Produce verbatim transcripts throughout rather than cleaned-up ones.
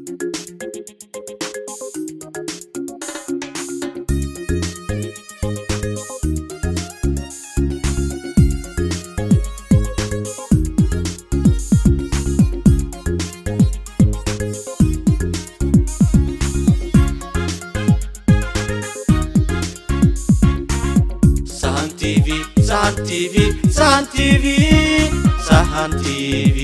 Sahan T V, Sahan T V, Sahan T V.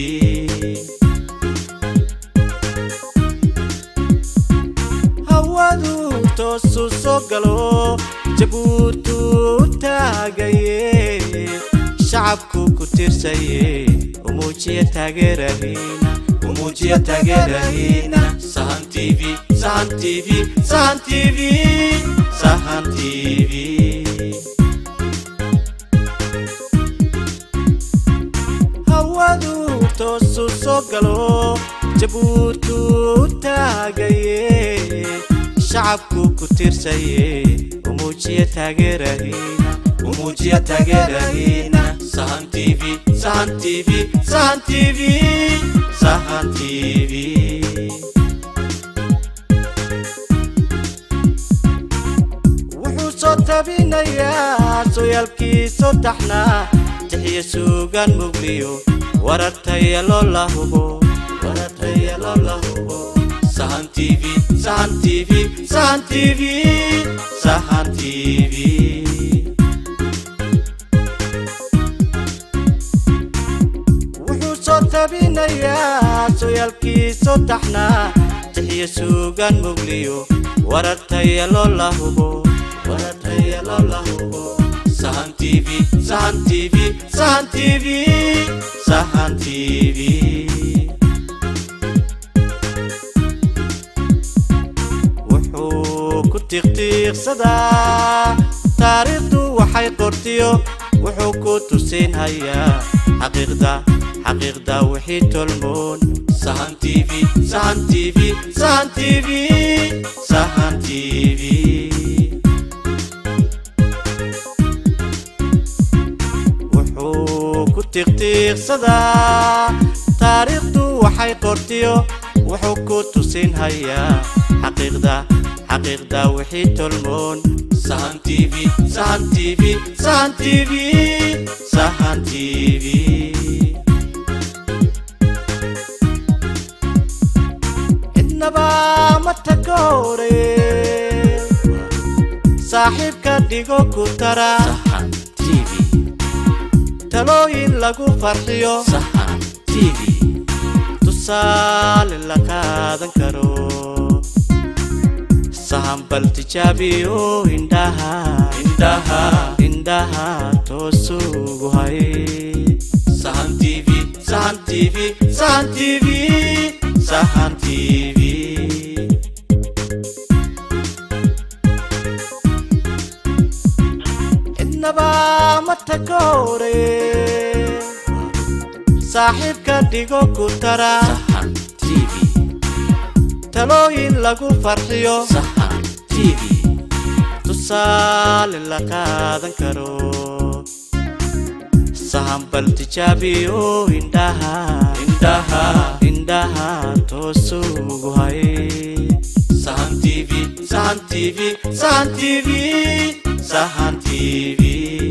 Hawadu toosu soo galo Jabuuti taagaye shacabku ku tirsaye umujiya taageerahina umujiya taageerahina Sahan T V, Sahan T V, Sahan T V, Sahan T V. toosu soo galo Jabuuti taagaye shacabku ku tirsaye umujiya taageerahina umujiya taageerahina Sahan T V, Sahan T V, Sahan T V, Sahan T V. wuxuu soo tabinayaa sooyaalkiisu taxnaa تحية سوقان مغليو ورتي لولا هو ورتي لولا هو Sahan T V, Sahan T V, Sahan T V, Sahan T V. wuxuu soo tabinayaa sooyaalkiisu taxnaa تحية سوقان مغليو ورتي لولا هو ورتي لولا هو Sahan T V, Sahan T V, Sahan T V, Sahan T V. wuxuu ku tiqtiiqsadaa taariikhdu waxay qortiyo wuxuu ku tusin hayaa xaqiiqda xaqiiqda wixii tolmoon Sahan T V, Sahan T V, Sahan T V, Sahan T V. tiqtiiqsadaa taariikhdu waxay qortiyo wuxuu ku tusin hayaa xaqiiqda xaqiiqda wixii tolmoon Sahan T V, Sahan T V, Sahan T V, Sahan T V. innaba ma tagoore saaxiibka dhigo ku tara Sahan T V. talooyin lagu farxiyo Sahan T V. tusaale la qaadan karo sahan bal tijaabiyo indhaha indhaha indhaha toosugu hay Sahan T V, Sahan T V, Sahan T V, Sahan T V. innaba ma tagoore saaxiibka dhigo ku tara Sahan T V. talooyin lagu farxiyo Sahan T V. tusaale la qaadan karo sahan bal tijaabiyo indhaha indhaha indhaha toosugu hay Sahan T V, Sahan T V, Sahan T V, Sahan T V.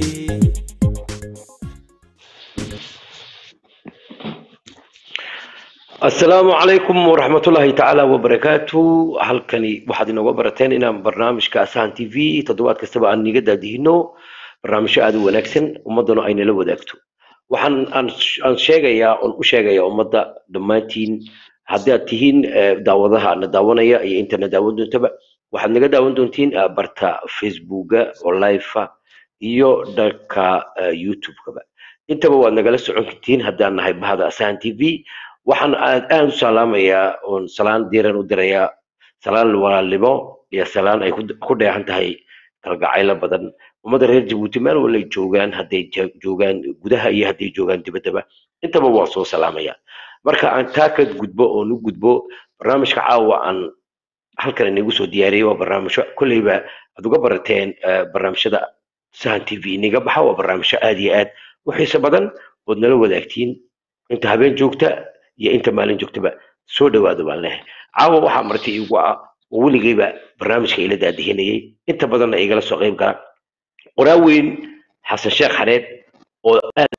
السلام عليكم ورحمة الله تعالى وبركاته. halkani waxaad inooga barateen inaan barnaamijka Sahan T V toddobaad kastaba aan niga daadihino barnaamijyo aad u wanaagsan ummadana ay nala wadaagto. waxaan aan sheegayaa oo u sheegayaa ummadda dhammaantiin haddii aad tihiin daawadaha na daawanaya iyo inta na daawan doontaba waxaad naga daawan doontiin barta Facebooka oo live iyo dhanka YouTube-kaba intaba waad nagala socon kartiin haddaan nahay bahada Sahan T V. waxaan aad u salaamayaa oo salaan diiran u dirayaa salaan walaalnimo iyo salaan ay ku dheehan tahay kalgacayl badan ummadda reer Jabuuti meel walay joogaan hadday joogaan gudaha iyo hadday joogaan dibaddaba intaba waa soo salaamaya. marka aan taa ka gudbo oo nu gudbo barnaamijka caawa aan halkan inagu soo diyaariyay waa barnaamijyo kulliba aad uga barateen barnaamijyada Sahan T V inaga baxa waa barnaamijyo aad iyo aad u xiiso badan oo nala wadaagtiin inta habeen joogta iyo inta maalin joogtaba soo dhawaado baan leeyahay caawa waxaa marti igu ah oo weligayba barnaamijka ila daadihinayay inta badanna igala soo qayb gala qoraa weyn xasan sheekh xareed oo aad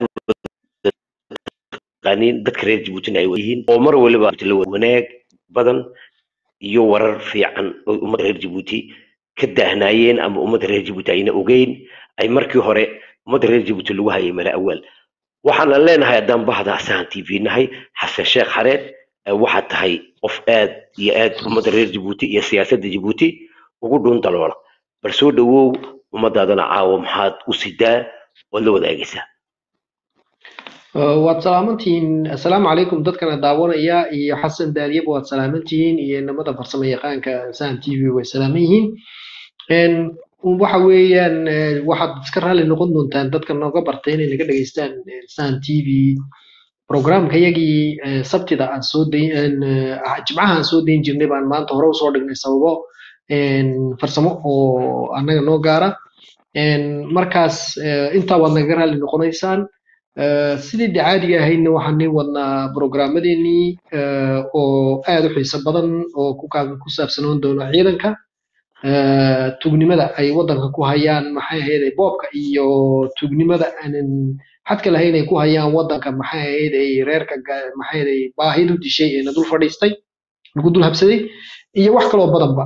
qaniin dadka reer jabuutina ay yihiin oo mar waliba wanaag badan iyo warar fiican oo ummadda reer jabuuti ka daahnaayeen ama ummadda reer jabuuti ayna ogeyn ay markii hore ummadda reer jabuuti lagu hayay mala awaal waxaan leenahay haddaan bahda asahan t v nahay xasan sheekh xareed waxaad tahay qof aad iyo aad ummadda reer jabuuti iyo siyaasadda jabuuti ugu dhuun daloola bal soo dhawow ummadaadana caawa maxaad u sidaa ood la wadaagaysaa waad salaamantihiin assalaamu calaykum dadkana daawanaya iyo xasan daaliyab waad salaamantihiin iyo inamada farsamo yaqaanka asahan t v way salaaman yihiin waxa weeyaan waxaad iska raalli noqon doontaan dadka nooga bartay inay naga dhageystaan asahan t v programka yagii sabtida aan soo dayn jimcaha aan soo dayn jirnay baan maanta hore usoo dhignay sababo farsamo oo annaga noo gaara markaas intaa waad naga raalli noqonaysaan sidii caadiga ahaydna waxaan nii wadnaa programmadeenii oo aad u xiiso badan oo ku saabsanoon doono ciidanka tuugnimada ay waddanka ku hayaan maxay ahayd boobka iyo tuugnimada aanan xadka lahayn ay ku hayaan waddanka maxay ahayd ay reerka maxay ahayd baahidu dishay ee dul fadhiistay lagu dul habsaday iyo wax kaloo badanba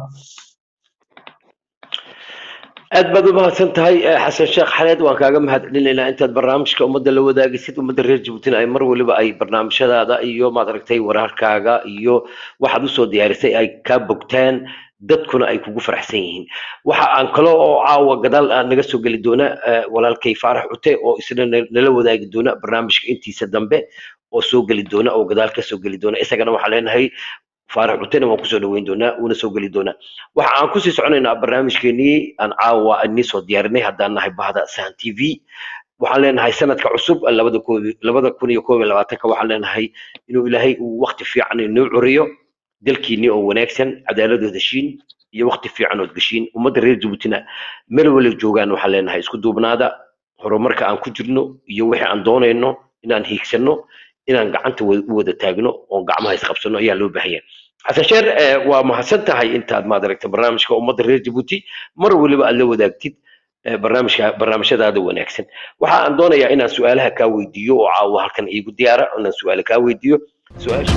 aad baad u mahadsan tahay xasan sheekh xareed waan kaaga mahadcelinaynaa intaad barnaamijka ummadda la wadaagaysid ummadda reer jabuutina ay mar waliba ay barnaamijyadaada iyo maad aragtay wararkaaga iyo waxaad usoo diyaarisay ay kaa bogtaan dadkuna ay kugu faraxsan yihiin waxa aan kale oo caawa gadaal naga soo geli doona walaalkay faarax cute oo isna nala wadaagi doona barnaamijka intiisa dambe oo soo geli doona oo gadaal ka soo geli doona isagana waxaa leenahay faarax cutena waan kusoo dhaweyn doonaa una soo geli doonaa waxa aan kusii soconaynaa barnaamijkeenii aan caawa inii soo diyaarinay haddaan nahay bahda asahan t v waxaan leenahay sanadka cusub labada kun iyo koob iyo labaatanka waxaan leenahay inuu ilaahay uu waqti fiican inoo curiyo dalkiinii oo wanaagsan cadaaladooda heshiin iyo waqti fiican ood geshiin ummadda reer jabuutina meel wala joogaan waxaan leenahay isku duubnaada horumarka aan ku jirno iyo wixii aan doonayno inaan hiigsanno inaan gacanta u wada taagno oo gacmaha isqabsano ayaa loo baahan yahay xasan sheer waa mahadsan tahay intaad maad aragta barnaamijka ummadda reer jabuuti mar waliba aad la wadaagtid barnaamijka barnaamijyadaada wanaagsan waxa aan doonayaa inaan su-aalaha kaa weydiiyo oo caawa halkan iigu diyaara inaan su-aale kaa weydiiyo su-aasha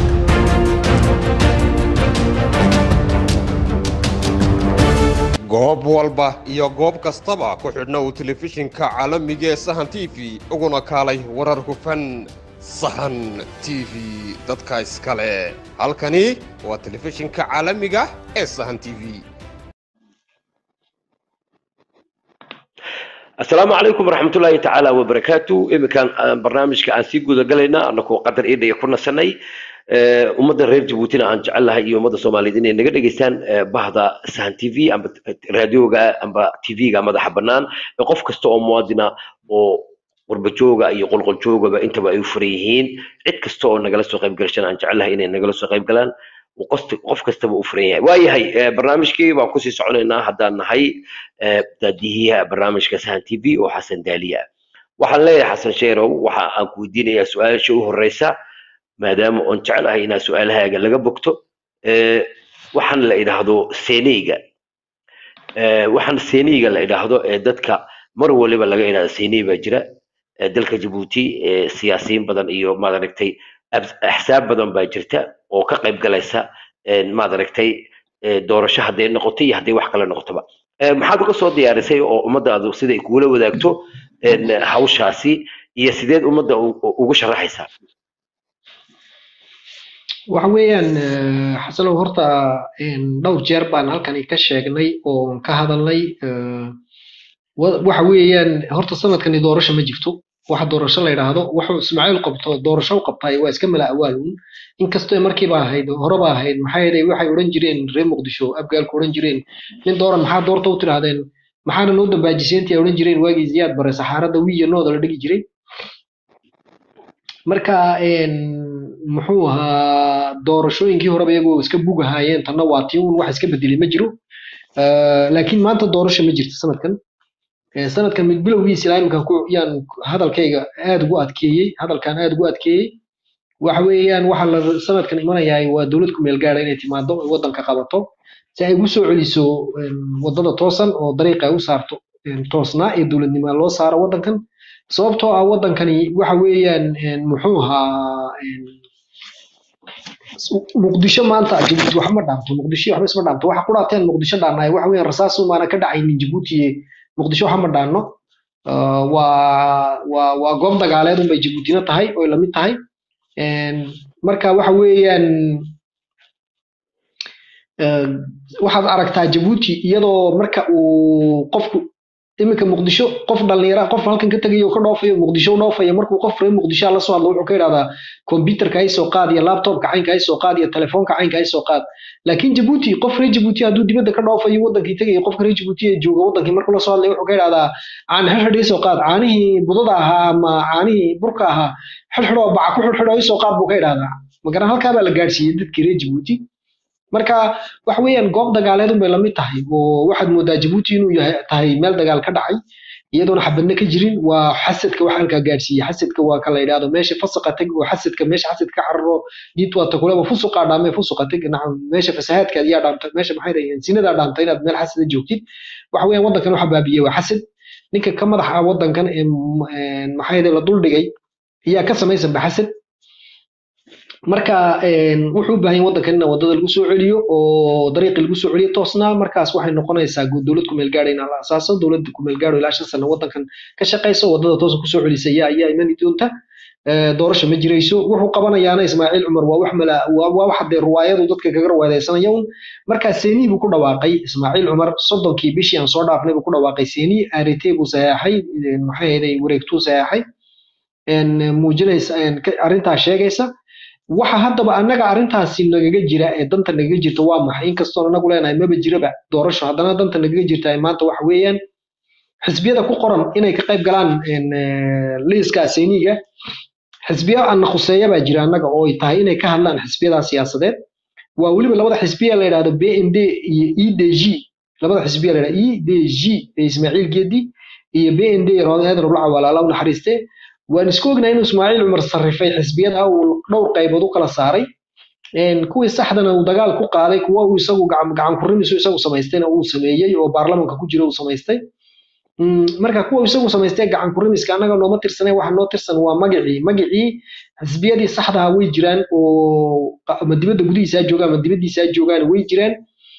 goob walba iyo goob kastaba ku xidhna uu telefishinka caalamiga ee sahan t v uguna kaalay warar hufan sahan t v dadka iskale halkani waa telefishinka caalamiga ee sahan t v السلام عليكم ورحمة الله تعالى وبركاته إذا كان برنامج كان سيقول قلنا أنكو قدر إيدا يكون سنة ومدى رير جبوتنا أن جعلها إيو مدى صوماليين نقدر جيسان بهذا سان تي في أم راديو أم تي في مدى حبنان يقف كستو موادنا و وربجوجا أي قل قلجوجا بأنت بأيفريهين عد كستو نجلس وقيب قرشنا أن جعلها إن نجلس وقيب قلان وقصت قف كستو أفريه واي هاي برنامج كي وقصي سعوننا هذا هاي تديها برنامج كسان تي في وحسن داليا waxaan leeyahay xasan sheerow waxa aan ku weydiinayaa su'aasha u horeysa maadaama aan jecelahay inaa su'aalahaaga laga bogto ee waxaan la yiraahdo seeniga ee waxaan seeniga la yiraahdo ee dadka mar waliba laga yiraahdo seeniga jira dalka Djibouti ee siyaasiyiin badan iyo maad aragtay axsaab badan baa jirta oo ka qayb galaysa ee maad aragtay doorasho haday noqoto iyo haday wax kale noqotoba maxaad uga soo diyaarisay oo ummadaadu sida ay kula wadaagto hawshaasi iyo sideed ummadda ugu sharaxaysaa waxa weeyaan xasalow horta dhowr jeer baan halkani ka sheegnay oo ka hadalnay waxa weeyaan horta sanadkani doorasho ma jirto waxa doorasho la yiraahdo wuxuu Ismaaciil qabto doorasho qabtay waa iska mala awaalun inkastoo markii baa ahayd horeba ahayd maxay yahay waxay oran jireen reer Muqdisho abgaalku oran jireen nin dooran maxaa doorta u tiraadeen maxaana loo dambaajiseentii oran jireen waagii Ziyaad bare saxarada wiiyo nooda la dhigi jiray marka een muxuu ahaa doorashooyinkii horeba iyagoo iska bugahaayeen tanna waa tii uun wax iska bedelay ma jiro laakiin maanta doorasho ma jirto sanadkan sanadkan mid bilowgiisa ilaa imika ku yaan hadalkayga aad ugu adkeeyay hadalkan aad ugu adkeeyay waxa weeyaan waxa la sanadkan imanayaa waa dawlad ku meel gaar inay timaado oo wadanka qabato si ay ugu soo celiso wadada toosan oo dariiqa ay u saarto toosnaa ee dawladnimo loo saaro wadankan sababtoo ah wadankani waxa weeyaan muxuu ahaa muqdisho maanta Djibouti wax ma dhaanto muqdisho wax ma dhaanto waxa ku dhaateen muqdisho dhaanay waxa weeyaan rasaas maana ka dhacaynin Djibouti muqdisho wax ma dhaano waa waa waa goob dagaaleed oo bay Djiboutina tahay oo la mid tahay marka waxa weeyaan waxaad aragtaa Djibouti iyadoo marka uu qofku iminka muqdisho qof dhalinyaro qof halkan ka tagayo ka dhoofayo muqdisho dhoofayo markuu qof reer muqdisho la soo hadlo wuxuu ka yiraahdaa computerka ay soo qaad iyo laptopka caynka ay soo qaad iyo telefoonka caynka ay soo qaad laakiin Djibouti qof reer Djibouti haduu dibadda ka dhoofayo wadankii tagayo qof reer Djibouti ee jooga wadankii markuu la soo hadlay wuxuu ka yiraahdaa aan xirxidhay soo qaad caanihii budada ahaa ama caanihii burka ahaa xirxidho bac ku xirxidho ay soo qaad buu ka yiraahdaa magaran halka baa la gaarsiiyay dadkii reer Djibouti marka wax weeyaan goob dagaaleed bay la mid tahay oo waxaad moodaa Djibouti inuu yahay tahay meel dagaal ka dhacay iyadoona xabadna ka jirin waa xasadka waxa halka gaarsiiyay xasadka waa kala yiraahdo meesha fasaqa tag oo xasadka meesha xasadka carro diid waa takulaba fusuqa dhaamay fusuqa tag nacam meesha fasahaadka ayaa dhaantay meesha maxay raayeen sinada dhaantay inaad meel xasad joogtid wax weeyaan wadankan waxa baabiyay waa xasad ninka ka madaxa wadankan ee maxay la dul dhigay ayaa ka samaysan baxasad marka wuxuu u baahan wadankan in wadada lagu soo celiyo oo dariiq lagu soo celiyo toosna markaas waxay noqonaysaa dawlad ku meel gaar in la asaaso dawlad ku meel gaar ilaa shan sano wadankan ka shaqeyso wadada toosan ku soo celisay ayaa iman doonta doorasho ma jirayso wuxuu qabanayaana Ismaaciil Umar waa wax mala waa wax hadee riwaayadu dadka kaga riwaayadeysanayeen marka Seeni buu ku dhawaaqay Ismaaciil Umar soddonkii bishii aan soo dhaafnay buu ku dhawaaqay Seeni aritee buu saxay maxay ahayd wareegtuu saxay in muujinaysa arinta sheegaysa waxa haddaba annaga arintaasi nagaga jira ee danta nagaga jirto waa maxay inkastoo anagu leenahay maba jiraba doorasho haddana danta nagaga jirta ay maanta wax weeyaan xisbiyada ku qoran inay ka qayb galaan liiska Seeniga xisbiya aan khuseeya baa jira annaga oo ay tahay inay ka hadlaan xisbiyada siyaasadeed waa waliba labada xisbiya la yiraahdo B N D iyo E D G labada xisbiya la yiraahdo E D G Ismaaciil Geedi iyo B N D Roodheed Rublac walaalaw naxariistay waan isku ognahay inuu Ismaaciil Umar sarrifay xisbiyada oo dhowr qaybood u kala saaray een kuwii saxdana uu dagaal ku qaaday kuwa uu isagu gacan gacan ku rimiso isagu samaystayna uu sameeyay oo baarlamaanka ku jira uu samaystay marka kuwa isagu samaystay gacan ku rimiska anaga nooma tirsanay waxa noo tirsan waa magacii magacii xisbiyadii saxda ah way jiraan oo ama dibadda gudihiisa jooga ama dibadiisa joogaan way jiraan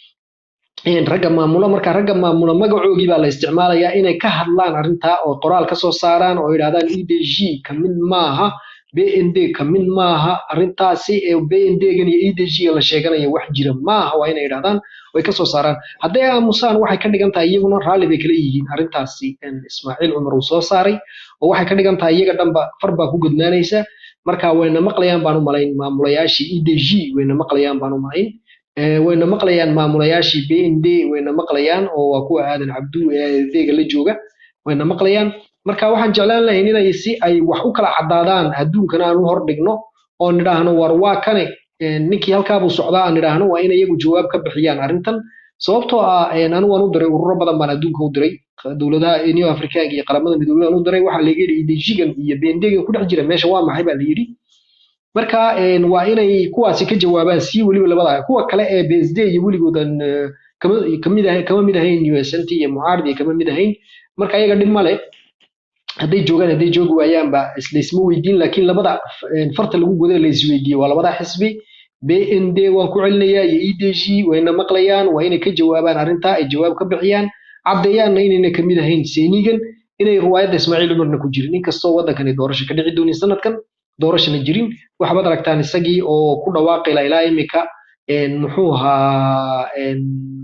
in ragga maamula marka ragga maamula magacoogii baa la isticmaalayaa inay ka hadlaan arinta oo qoraal ka soo saaraan oo yiraahdaan E D G kamid maaha B N D kamid maaha arintaasi ee B N D gan iyo E D G la sheeganayo wax jira maaha waa inay yiraahdaan way ka soo saaraan haddii aamusaan waxay ka dhigan tahay iyaguna raali bay kala yihiin arintaasi in Ismaaciil Umar uu soo saaray oo waxay ka dhigan tahay iyaga dhanba farba ku gudnaanaysa marka wayna maqlayaan baan u malayn maamulayaashii E D G wayna maqlayaan baan u malayn wayna maqlayaan maamulayaashii B N D wayna maqlayaan oo waa kuwa aadan Cabdu deega la jooga wayna maqlayaan marka waxaan jeclaan lahayn inay si ay wax u kala cadaadaan adduunkana aan u hor dhigno oo nidhaahno war waa kane ninkii halkaa buu socdaa aan nidhaahno waa in iyagu jawaab ka bixiyaan arrintan sababtoo ah anigu waan u diray ururo badan baan adduunka u diray dawladaha New Africa iyo qaramada midoobay aan u diray waxa la yiri E D G-gan iyo B N D-gan ku dhex jira meesha waa maxay baa la yiri marka een waa inay kuwaasi ka jawaabaan si waliba labada kuwa kale ee B S D iyo waligoodan kama kamid ah kama mid ahayn U S N T iyo mucaaridi kama mid ahayn marka ayaga dhib male haday joogan haday joog waayaan ba isla isma weydiin laakiin labada farta lagu goday la isweydiiyay waa labada xisbi B N D waan ku celinayaa iyo E D G wayna maqlayaan waa inay ka jawaabaan arinta ay jawaab ka bixiyaan cadeeyaan inayna kamid ahayn Seenigan inay riwaayada Ismaaciil Umarna ku jirin inkastoo wadankan doorasho ka dhici doonay sanadkan doorashana jirin waxa baad aragtaan isagii oo ku dhawaaqay ilaa imika een muxuu ahaa een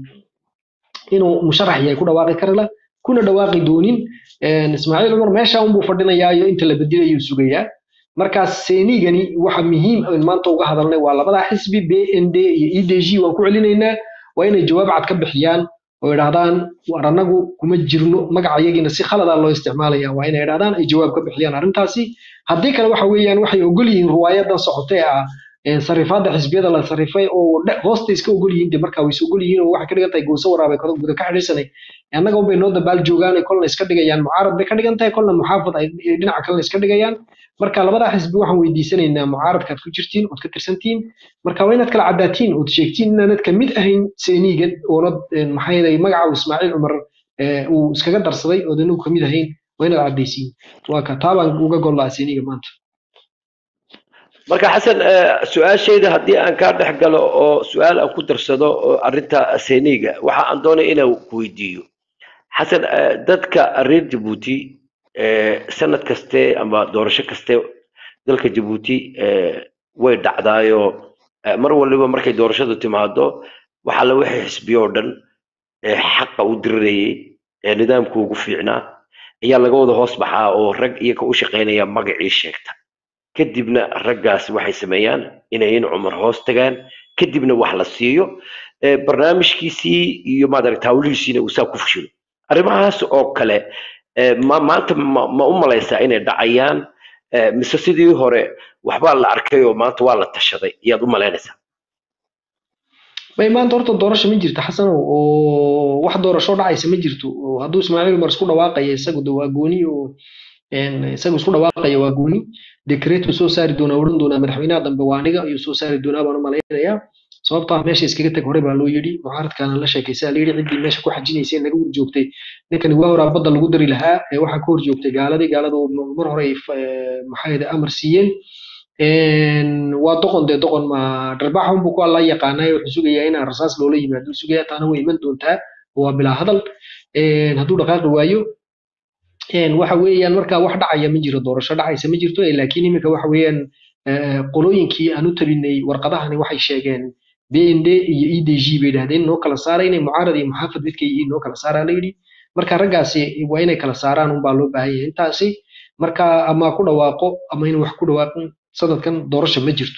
inuu musharax yahay ku dhawaaqi karala kuna dhawaaqi doonin een Ismaaciil Umar meesha uu fadhinayaa inta la bedelayo sugayaa markaas Seenigani waxa muhiim ah in maanta uga hadalnay waa labada xisbi B N D iyo E D G waan ku celinaynaa waa inay jawaab cad ka bixiyaan oo yiraahdaan war anagu kuma jirno magacayagiina si khalad ah loo isticmaalaya waa inay yiraahdaan ay jawaab ka bixiyaan arintaasi haddii kale waxa weeyaan waxay ogol yihiin riwaayadan socotay ah sarifada xisbiyada la sarifay oo hoosta iska ogol yihiin marka way soo ogol yihiin oo waxa ka dhigan tahay gooso waraabay kala guda ka xiriirsanay annaga oo bay noo dabaal joogaan kolna iska dhigayaan mucaarad bay ka dhigan tahay kolna muxaafad ay dhinaca kale iska dhigayaan marka labada xisbi waxaan weydiisanaynaa mucaaradkaad ku jirtiin oo ka tirsantiin marka waa inaad kala cadaatiin oo sheegtiin inaanad ka mid ahayn seeniga oo maxay yahay magaca Ismaaciil Umar uu iskaga darsaday oo danu ka mid ahayn waa inaad cadaysiin waa ka taaban uga golaa seeniga maanta marka xasan su'aashayda haddii aan ka dhex galo oo su'aal aan ku darsado arrinta seeniga waxa aan doonay inaan ku weydiiyo xasan dadka reer Djibouti sanad kaste ama doorasho kaste dalka Djibouti way dhacdaayo mar waliba markay doorashadu timaado waxa la wixii xisbiyo dhan xaq u dirirayay nidaamku ugu fiicnaa ayaa laga wada hoos baxaa oo rag iyaga u shaqeynaya magacii sheegta kadibna raggaas waxay sameeyaan inay in Umar hoos tagaan kadibna wax la siiyo barnaamijkiisii iyo maaragtay hawlihiisina uu saa ku fashilo arrimahaas oo kale ma maanta ma u malaysaa inay dhacayaan mise sidii hore waxba la arkay oo maanta waa la tashaday iyaad u malaynaysaa bay maanta horta doorasho ma jirto xasan oo wax doorasho dhacaysa ma jirto hadduu Ismaaciil Umar isku dhawaaqay isagu waa gooni oo een isagu isku dhawaaqay waa gooni decreto soo saari doona oran doona madaxweynaha dambe waa aniga iyo soo saari doona baan u malaynayaa sababta meesha iskaga tag hore baa loo yiri mucaaradkana la sheekaysaa la yiri cidii meesha ku xajinaysay naga war joogtay ninkan waa hore badda lagu dari lahaa waxa ka hor joogtay gaaladii gaaladu mar hore maxay amar siiyeen een waa doqon de doqon ma darbax un buu ku alla yaqaanay wuxuu sugayaa in rasaas loola yimaado sugayaa taana way iman doontaa waa bila hadal een haduu dhaqaaq waayo een waxa weeyaan marka wax dhacaya ma jiro doorasho dhacaysa ma jirto laakiin imika waxa weeyaan qolooyinkii aanu tabinay warqadahani waxay sheegeen B N D iyo E D G bay dhahdeen noo kala saarayna mucaarad iyo muxaafad midkay yihiin noo kala saaraan leeydi marka raggaasi waa inay kala saaraan un baa loo baahan yahay intaasi marka ama ku dhawaaqo ama in wax ku dhawaaqin sanadkan doorasho ma jirto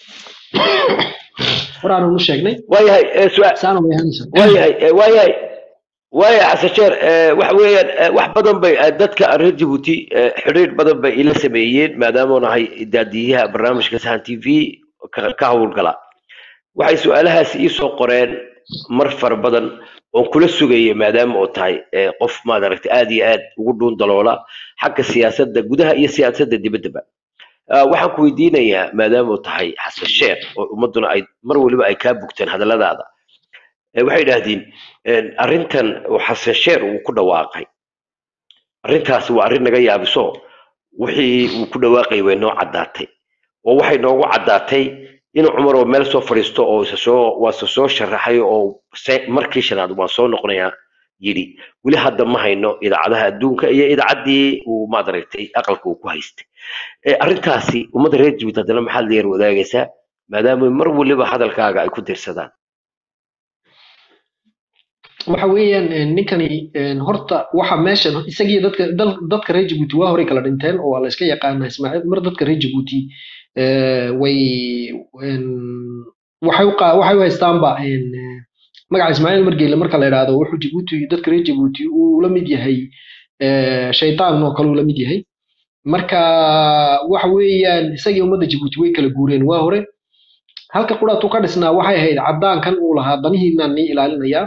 horaan u sheegnay waayahay su'aal waayahay waayahay waayahay xasasheer wax weeyaan wax badan bay dadka reer Djibouti xiriir badan bay ila sameeyeen maadaama nahay daadiyaha barnaamijka Sahan T V ka hawlgala waxay su'aalahaas ii soo qoreen mar far badan oo kula sugayay maadaama oo tahay qof ma aragtay aad iyo aad ugu dhuun daloola xagga siyaasadda gudaha iyo siyaasadda dibadda waxaan ku weydiinayaa maadaama oo tahay xasan sheekh oo ummaduna ay mar waliba ay ka bugteen hadalladaada waxay yiraahdeen arrintan oo xasan sheekh uu ku dhawaaqay arrintaas waa arrin naga yaabiso wixii uu ku dhawaaqay way noo cadaatay oo waxay noogu cadaatay in Umar oo meel soo fariisto oo isa soo waa soo sharaxay oo markii shanaad waan soo noqonayaa yiri wali hadda ma hayno idaacadaha adduunka iyo idaacadii uu ma daragtay aqalka uu ku haystay arrintaasi ummadda reer Djibouti hadana maxaa la yar wadaagaysaa maadaama mar waliba hadalkaaga ay ku dirsadaan waxa weeyaan ninkani horta waxa meeshan isagii dadka dadka reer Djibouti waa hore kala dhinteen oo la iska yaqaan Ismaaciil mar dadka reer Djibouti way waxay waxay haystaan ba magaca Ismaaciil Margeele marka la yiraahdo wuxuu Djibouti dadka reer Djibouti uu la mid yahay shaytaan oo kale uu la mid yahay marka waxa weeyaan isagii ummadda Djibouti way kala guureen waa hore halka quraatu ka dhisnaa waxay ahayd cadaankan uu lahaa danihiina ni ilaalinaya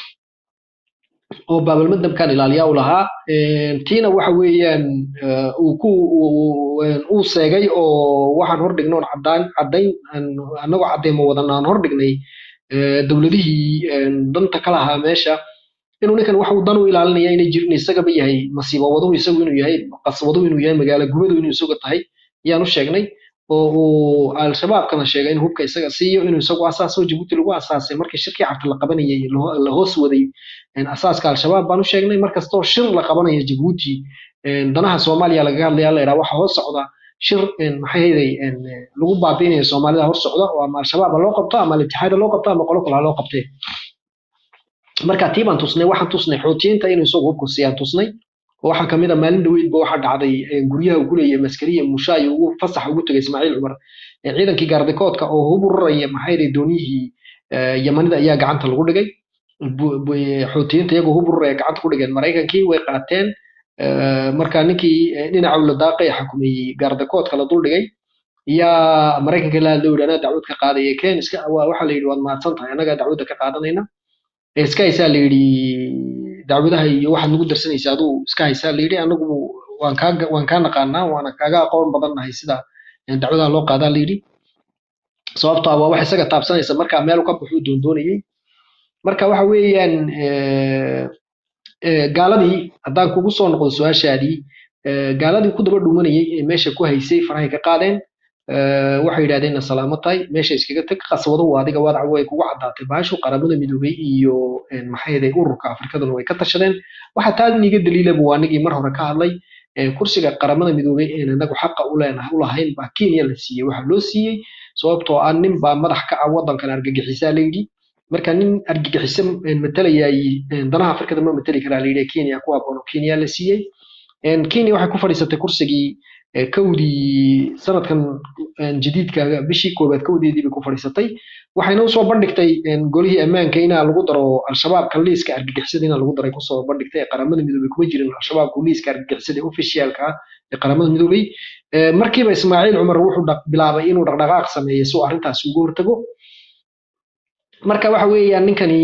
oo baabal madamkan ilaaliya uu lahaa tiina waxa weeyaan uu ku uu seegay oo waxaan hor dhignay cadaan cadayn anagu cadeemo wadanaan hor dhignay dawladihii danta kala ahaa meesha inuu ninkan wax uu dan u ilaalinaya inay jirin isaga ba yahay masiibo wadu isagu inuu yahay qaswadu inuu yahay magaalo gubadu inuu isagu tahay ayaan u sheegnay oo al-shabaab kana sheegay in hubka isaga siiyo inuu isagu asaaso Djibouti lagu asaasay markii shirkii carta la qabanayay la hoos waday in asaaska al-shabaab baan u sheegnay markastoo shir la qabanayo Djibouti danaha Soomaaliya laga hadlayaa la yiraahdo waxa hoos socda shir maxay hayday lagu baabiinayo Soomaalida hor socda oo ama al-shabaab loo qabto ama al-ittixaad loo qabto ama qolo kale loo qabtay marka tiibaan tusnay waxaan tusnay xoojinta inuu isagu hubku siiyaan tusnay waxa kamid ah maalin dhaweyd baa waxa dhacday guryaha ugu leeyahay maskariya mushaayi ugu fasax ugu tagay Ismaaciil Umar ciidankii gaardakoodka oo hub ururaya maxay ay dooniyihii Yamanida ayaa gacanta lagu dhigay xoojinta iyagu hub ururaya gacanta ku dhigeen Mareykankii way qaateen marka ninkii dhinaca la daaqay xukumayay gaardakoodka la dul dhigay يا أمريكا كلا دولة أنا دعوت كقاضي كان إسكا وحلا يدوان ما تصنع أنا قاعد دعوت كقاضينا إسكا يسال يدي دعوتها هي واحد نقول درسنا يساعدو إسكا يسال يدي أنا وان كان وان كان قانا وأنا كاجا قوم بدلنا هي سدا يعني دعوتها لو قاضي يدي sababtoo ah waxa isaga taabsanaysa marka meel ka buuxu doondoonayay marka waxa weeyaan ee ee gaaladii hadaan kugu soo noqdo su'aashaadii ee gaaladii ku daba dhuumanayay ee meesha ku haysay farahay ka qaadeen ee waxay yiraahdeen salaamatay meesha iskaga tag qaswado waadiga wadac way kugu cadaatay baashu qaramada midoobay iyo maxayday ururka Afrikada way ka tashadeen waxa taa niga daliil ah waanigi mar hore ka hadlay ee kursiga qaramada midoobay ee anagu xaq u leenahay u lahayn ba Kenya la siiyay waxa loo siiyay sababtoo ah nin baa madax ka ah wadankan argagixisaa leeydi marka nin argagixisan matalayay danaha Afrikada ma matali kara leeydi Kenya ku aqoon Kenya la siiyay in Kenya waxay ku fadhiisatay kursigii kawdi sanadkan jadiidka bishii koobaad kawdeedii bay ku fadhiisatay waxayna u soo bandhigtay golihii ammaanka in lagu daro al-shabaab kan liiska argagixisada in lagu daray ku soo bandhigtay qaramada midoobay kuma jirin al-shabaab ku liiska argagixisada officialka ee qaramada midoobay markiiba Ismaaciil Umar wuxuu bilaabay inuu dhaqdhaqaaq sameeyo soo arintaas ugu hortago marka waxa weeyaan ninkani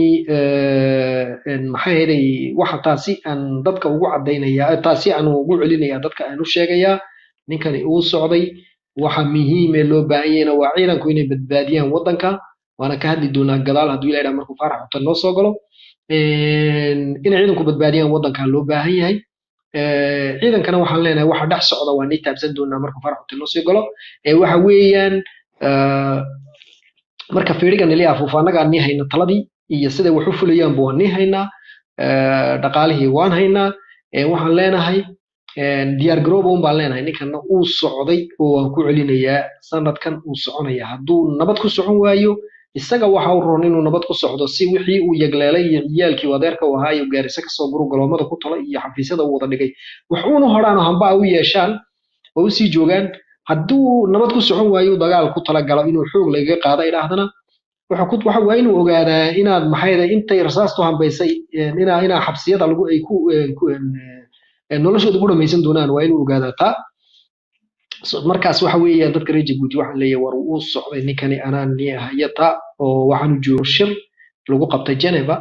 ee maxay heeday waxa taasi aan dadka ugu cadeynaya taasi aan ugu celinaya dadka aan u sheegaya ninkani uu socday waxa muhiim ah loo baahan yahay waa ciidanku inay badbaadiyaan wadanka waana ka hadli doonaa gadaal haduu ilaahay markuu farax u tan noo soo galo ee in ciidanku badbaadiyaan wadanka loo baahan yahay ee ciidankana waxaan leenahay waxa dhax socda waa inay taabsan doonaa markuu farax u tan noo soo galo ee waxa weeyaan ee marka fiirigan ilaa afuufanaga aan hayna taladii iyo sida wax u fulayaan buu aan hayna ee dhaqaalihii waan hayna ee waxaan leenahay ee diyaar garoob uun baan leenahay ninkana uu socday oo aan ku celinayaa sanadkan uu soconaya haduu nabad ku socon waayo isaga waxa uu roon inuu nabad ku socdo si wixii uu yagleelay ciyaalkii wadeerka u ahaa iyo gaarisa ka soo guru galoomada ku tala iyo xafiisyada uu wada dhigay wuxuuna horaan hanba u yeeshaan oo si joogan haduu nabad ku socon waayo dagaal ku tala galo inuu xoog laga qaado ilaahdana waxa ku waxa waa inuu ogaadaa inaad maxayda intay rasaasto hambaysay ina ina xabsiyada lagu ay ku noloshooda ugu dhamaysan doonaan waa inuu ogaadaa taa markaas waxa weeyaan dadka reer Djibouti waxaan leeyahay war uu socday ninkani anaan niyahayata oo waxaan u joogo shir lagu qabtay Geneva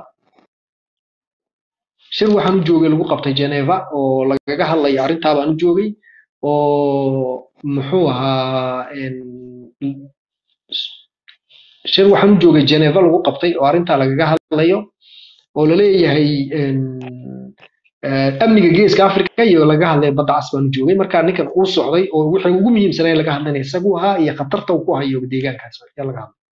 shir waxaan u joogay lagu qabtay Geneva oo lagaga hadlay arinta baan u joogay oo muxuu ahaa in shir waxaan u joogay Geneva lagu qabtay oo arinta lagaga hadlayo oo la leeyahay amniga geeska Afrika iyo laga hadlay badda casbaan u joogay marka ninkan uu socday oo wixii ugu muhiimsanay laga hadlanay isagu ahaa iyo khatarta uu ku hayo deegaankaas ayaa laga hadlay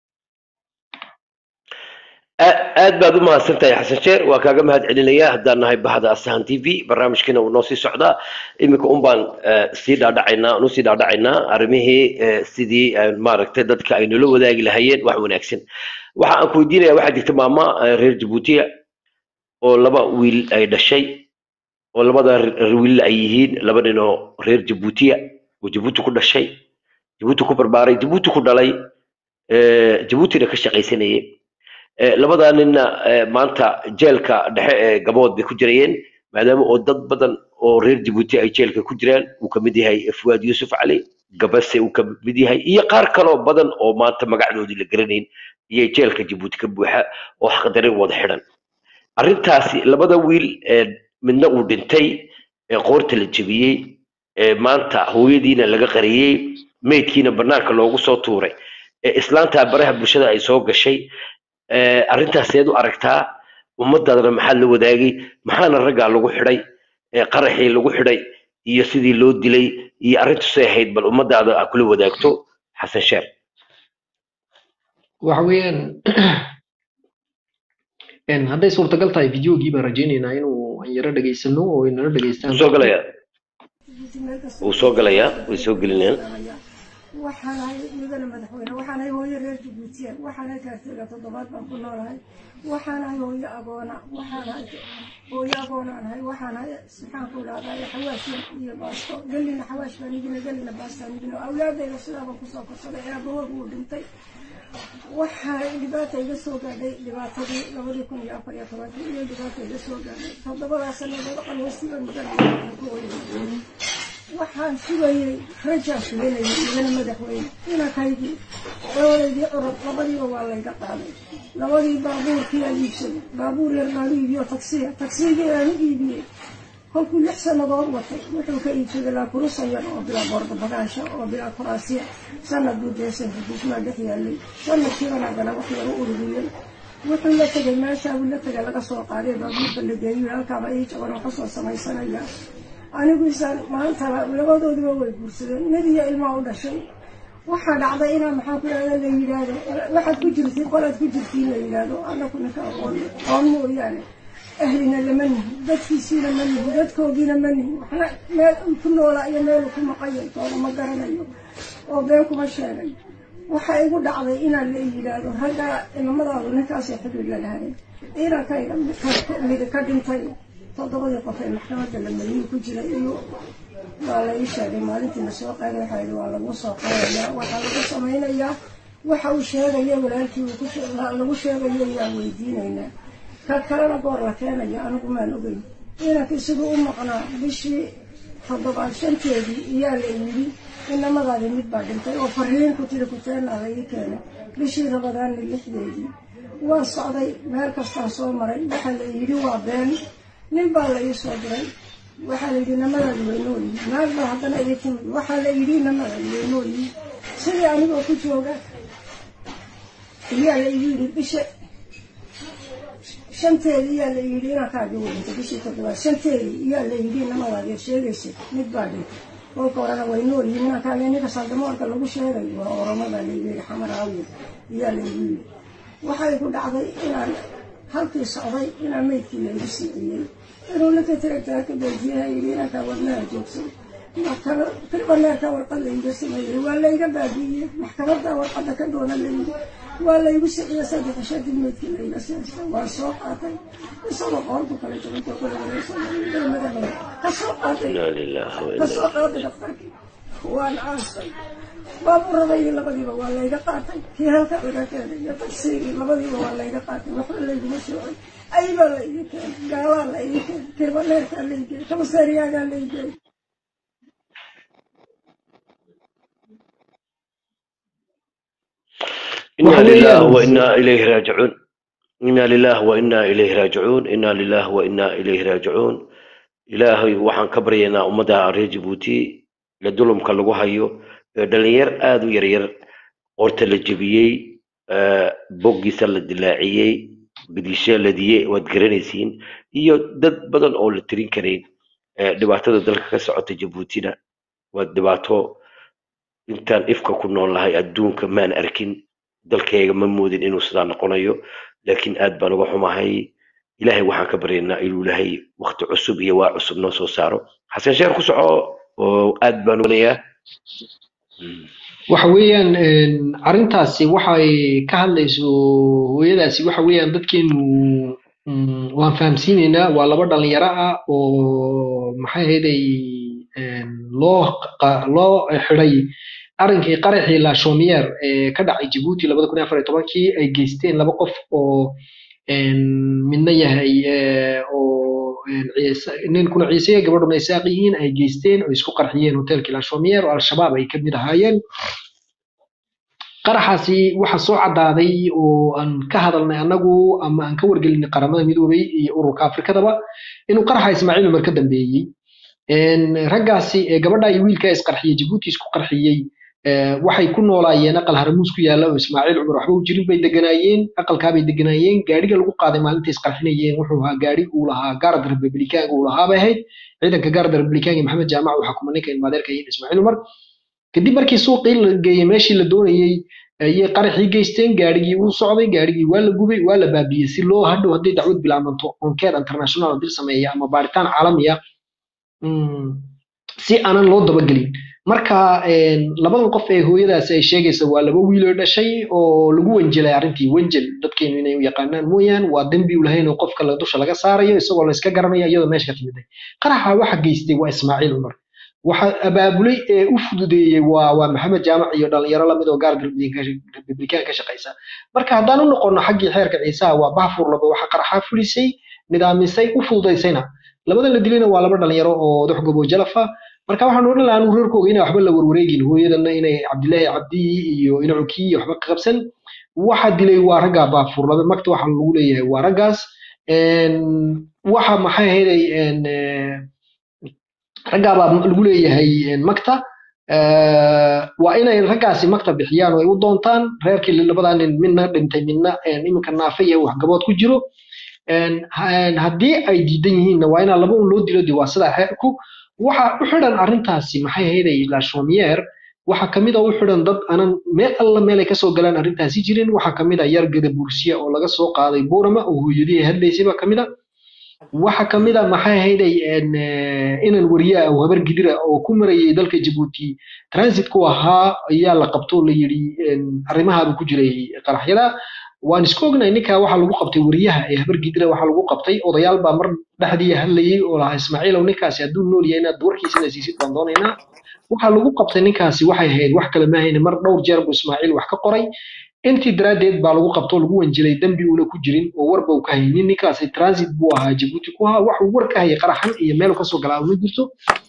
aad baad u mahadsantahay xasan sheer waa kaaga mahad celinayaa haddaan nahay bahda Asahan T V barnaamijkana uu noo sii socdaa iminka un baan sii dhaadhacaynaa anu sii dhaadhacaynaa arrimihii sidii maaragtay dadka ay nala wadaagi lahaayeen wax wanaagsan waxa aan ku weydiinayaa waxaa jirta maama reer Djibouti oo laba wiil ay dhashay oo labada wiil ay yihiin laba nin oo reer Djibouti oo Djibouti ku dhashay Djibouti ku barbaaray Djibouti ku dhalay ee Djibouti ka shaqaysanayay labada nin maanta jeelka dhexe ee gabood bay ku jireen maadaama oo dad badan oo reer Djibouti ay jeelka ku jiraan uu ka mid yahay Fuad Yusuf Ali Gabase uu ka mid yahay iyo qaar kale oo badan oo maanta magacdoodii la garanayn iyo jeelka Djibouti ka buuxa oo xaqdarin wada xiran arrintaasi labada wiil ee midna uu dhintay ee qoorta la jabiyay ee maanta hooyadiina laga qariyay meedkiina banaanka loogu soo tuuray ee islaanta baraha bulshada ay soo gashay ee arrintaas eedu aragtaa ummadana maxaa la wadaagay maxaana ragga lagu xidhay ee qaraxii lagu xidhay iyo sidii loo dilay iyo arrintu say ahayd bal ummadaada aad kula wadaagto xasan sheer waxa weeyaan en hadday suurtagal tahay videogii baan rajaynaynaa inuu aan yara dhageysano oo inala dhageystaan soo galaya uu soo galaya way soo gelinayaan waxaan ahay mudane madaxweyne waxaan ahay hooyo reer Djibouti waxaan ahay kaartiga toddobaad baan ku noolahay waxaan ahay hooyo agoona waxaan ahay hooyo agoona ahay waxaan ahay saxaan ku leedahay xawaash iyo baasto galina xawaash baan idin galina baasto idin awlaadayda sidaa baan ku soo korsaday aabbahood uu dhintay waxaa dhibaato iga soo gaadhay dhibaatadii labadii kun iyo afar iyo tobankii iyo dhibaato iga soo gaadhay toddobadaas sannadood qalwasiiba mudane waxaan sugayay rajaa suganayay idana madaxweyne inankaygii labadaydii curad labadiiba waa layga qaaday labadii baabuurkii aan iibsaday baabuur yar baan u iibiyo tagsiya tagsigii aan u iibiyey kolkuu lix sannadood watay wuxuu ka iibsaday laakurusan yar oo bilaa boorda bagaasha oo bilaa kuraasiya sanad buu deesan xudusmaa dhex yaallay sanadkiibana haddana wax lagu ururiyey wuxuu la tegay meeshaa buu la tegay laga soo qaaday baabuurka la geeyo halkaaba ii jaban oo kasoo samaysanaya anigu isaan maanta labadoodiba way guursadeen mid iyo ilmaa u dhashay waxaa dhacday inaa maxaa ku yidhahda la yidhaahdo waxaad ku jirtiin qolaad ku jirtiin la yidhaahdo annaku ninka aqoon aqoon mooyaane ahlina lama nihin dadkiisiina ma nihin dadkoogiina ma nihin waxna meel uu ku noolaa iyo meel uu ku maqayay toona ma garanayo oo been kuma sheegay waxa igu dhacday inaan la yidhaahdo raggaa imamadaadu ninkaasay xidhiir la lahayn inankayga mid ka dhintay toddobadii qof ee maxkamadda la mariyey ku jiray iyo waa la ii sheegay maalintii la soo qaaday waxaa yidhi waa lagu soo qaadayaa waxaa lagu samaynayaa waxa uu sheegaya walaalkii uu lagu sheegayo ayaan weydiinaynaa ka kalena goor la keenaya anigu maan ogeyn inankii siduu u maqnaa bishii toddobaad shanteedii iyaa la yidhi inamadaadii mid baa dhintay oo fariin ku tiri kuteenaa la ii keenay bishii rabadaanni lixdeedii waan socday meel kastaan soo maray waxaa la yidhi waa been nin baa la ii soo diray waxaa la yidhi namadaadi weynooyi naag baa haddana ii timid waxaa la yidhi namadaadi weynooyi sidii anigoo ku jooga iyaa la igu yidhi bisha shanteedii iyaa la yidhi inankaagi weyntay bishii toddobaad shanteedii iyaa la yidhi namadaadi sheegaysay mid baa dhintay kolka horena weynooyi inankaagi ninka saldamoorka lagu sheegayo waa oromada la yidhi xamar aawiya iyaa la igu yidhi waxay ku dhacday inaan halkii socday inaan meydkii laygu siiciyey inuu ninka tiragtaa ka baajiyaha yidhi inankaa wadnaha joogsan maxkamad kirbaneerka warqad layga sameeyey waa layga baabiiyey maxkamadda warqadda ka doona layidhi waa laygu siciyey saddex shadib meydkii layga siista waa soo qaatay isagoo qoortu kale jabantoo kale wareegsanmadaxda ka soo qaatay ka soo qaatay daftarkii waan aastay baabuuradaydii labadiiba waa layga qaatay kii halka laga keenay iyo tagsigii labadiiba waa layga qaatay waxba layguma soocay aybaa la ii keenay gaalaa la ii keenay kirbaneerkaa la ii keenay kabaseeriyaagaa la ii keenay إنا لله وإنا إليه راجعون إنا لله وإنا إليه راجعون إنا لله وإنا إليه راجعون إلهي وحن كبرينا أمدا ريجبوتي لدولم كاللغو هايو دلنير آدو يرير قرت لجبيي بوغي سال الدلاعيي بديشة لديه وادقرانيسين إيو داد بدن أول الترين كرين دباتو دلك كسعوت جبوتينا ودباتو intaan ifka ku nool lahay adduunka maan arkin dalkayga ma moodin inuu sidaa noqonayo laakiin aad baan uga xumahay ilaahay waxaan ka baryaynaa inuu ilaahay waqti cusub iyo waa cusub noo soo saaro xasan sheer ku soco oo aad baan unayaa waxa weeyaan arintaasi waxay ka hadlayso hooyadaasi waxa weeyaan dadkeenu waan fahamsiinaynaa waa laba dhalinyaro ah oo maxay ahaydey loo loo xiray arrinkii qaraxii la shoomiyeer ee ka dhacay Djibouti labada kun iyo afar iyo tobankii ay geysteen laba qof oo midna yahay oo nin kuna ciise gabadhuna isaaqiyiin ay geysteen oo isku qarxiyeen hotelkii la shoomiyeer oo al-shabaab ay ka mid ahaayeen qaraxaasi waxa soo cadaaday oo aan ka hadalnay anagu ama aan ka wargelinay qaramada midoobay iyo ururka Afrikadaba inuu qaraxa Ismaaciil Umar ka dambeeyay een raggaasi gabadha iyo wiilka isqarxiyay Djibouti isku qarxiyay waxay ku noolaayeen aqal Harmuus ku yaala oo Ismaaciil Umar waxba u jirin bay deganaayeen aqalka bay deganaayeen gaariga lagu qaaday maalintii isqarxinayeen wuxuu ahaa gaari uu lahaa gaarad Republican uu lahaa bay ahayd ciidanka gaarad Republican Maxamed Jaamac waxa ku manay in maadeerka Ismaaciil Umar kadib markii suuqii la geeyay meeshii la doonayay ay qaraxii geysteen gaarigii uu socday gaarigii waa la gubay waa la baabiyay si loo hadhow hadii dacwad bilaabanto onkeed international dil sameeya ama baaritaan caalami ah si aanan loo dabagelin marka labadan qof ee hooyadaas ay sheegaysa waa laba wiil oo dhashay oo lagu wanjelay arintii wanjel dadkeenu inay u yaqaanaan mooyaan waa dambi u lahayn oo qofka la dusha laga saarayo isagoo la iska garanaya iyadoo meesha ka timid qaraxa waxa geystay waa Ismaaciil Umar waxa abaabulay ee u fududeeyay waa waa Maxamed Jaamac iyo dhalinyaro la mid oo gaar Republican ka shaqeysa marka hadaan u noqono xaqii xeerka Ciisa waa Bahfur laba waxa qaraxa fulisay nidaamisay u fududeysayna labada la dilayna waa laba dhalinyaro oo dux gobo jalafa marka waxaan odhan lahaa anu reerkooga inay waxba la warwareegin hooyadana inay cabdilaahi cabdi iyo inacuki iyo waxba ka qabsan waxa dilay waa raggaa baafuurlabe magta waxa lagu leeyahay waa raggaas waxa maxay ahaydey raggaa baa lagu leeyahay magta waa inay raggaasi magta bixiyaan oo ay u doontaan reerkii labadaa nin midna dhintay midna iminka naafa iyo waxgabood ku jiro haddii ay diidan yihiinna waa inaa laba un loo dilo de waa sidaa reerku waxa u xidhan arrintaasi maxay ahaydey lashomier waxa kamid a u xidhan dad anan meel alla meel ay kasoo galaan arrintaasi jirin waxa kamid a yar gadabursiya oo laga soo qaaday buurama oo hooyadii hadlaysay baa kamid a waxa kamid a maxay ahaydey inan wariyaa oo habar gidira oo ku marayay dalka Djibouti transit ku ahaa ayaa la qabto la yiri arrimaha ku jiray qaraxyada waan isku ognay ninka waxa lagu qabtay wariyaha ee habar gidira waxa lagu qabtay odayaal baa mar dhaxdii hadlayay oo lahaa Ismaaciil oo ninkaasi hadduu nool yahay inaad warkiisana siisid baan doonaynaa waxa lagu qabtay ninkaasi waxay ahayd wax kale ma ahayn mar dhowr jeer buu Ismaaciil wax ka qoray intii daraadeed baa lagu qabto lagu wanjilay dambi uu ku jirin oo warba uu ka haynin ninkaasi transit buu ahaa Djibouti ku ahaa wax uu war ka hayay qaraxan iyo meel ka soo galaa ma jirto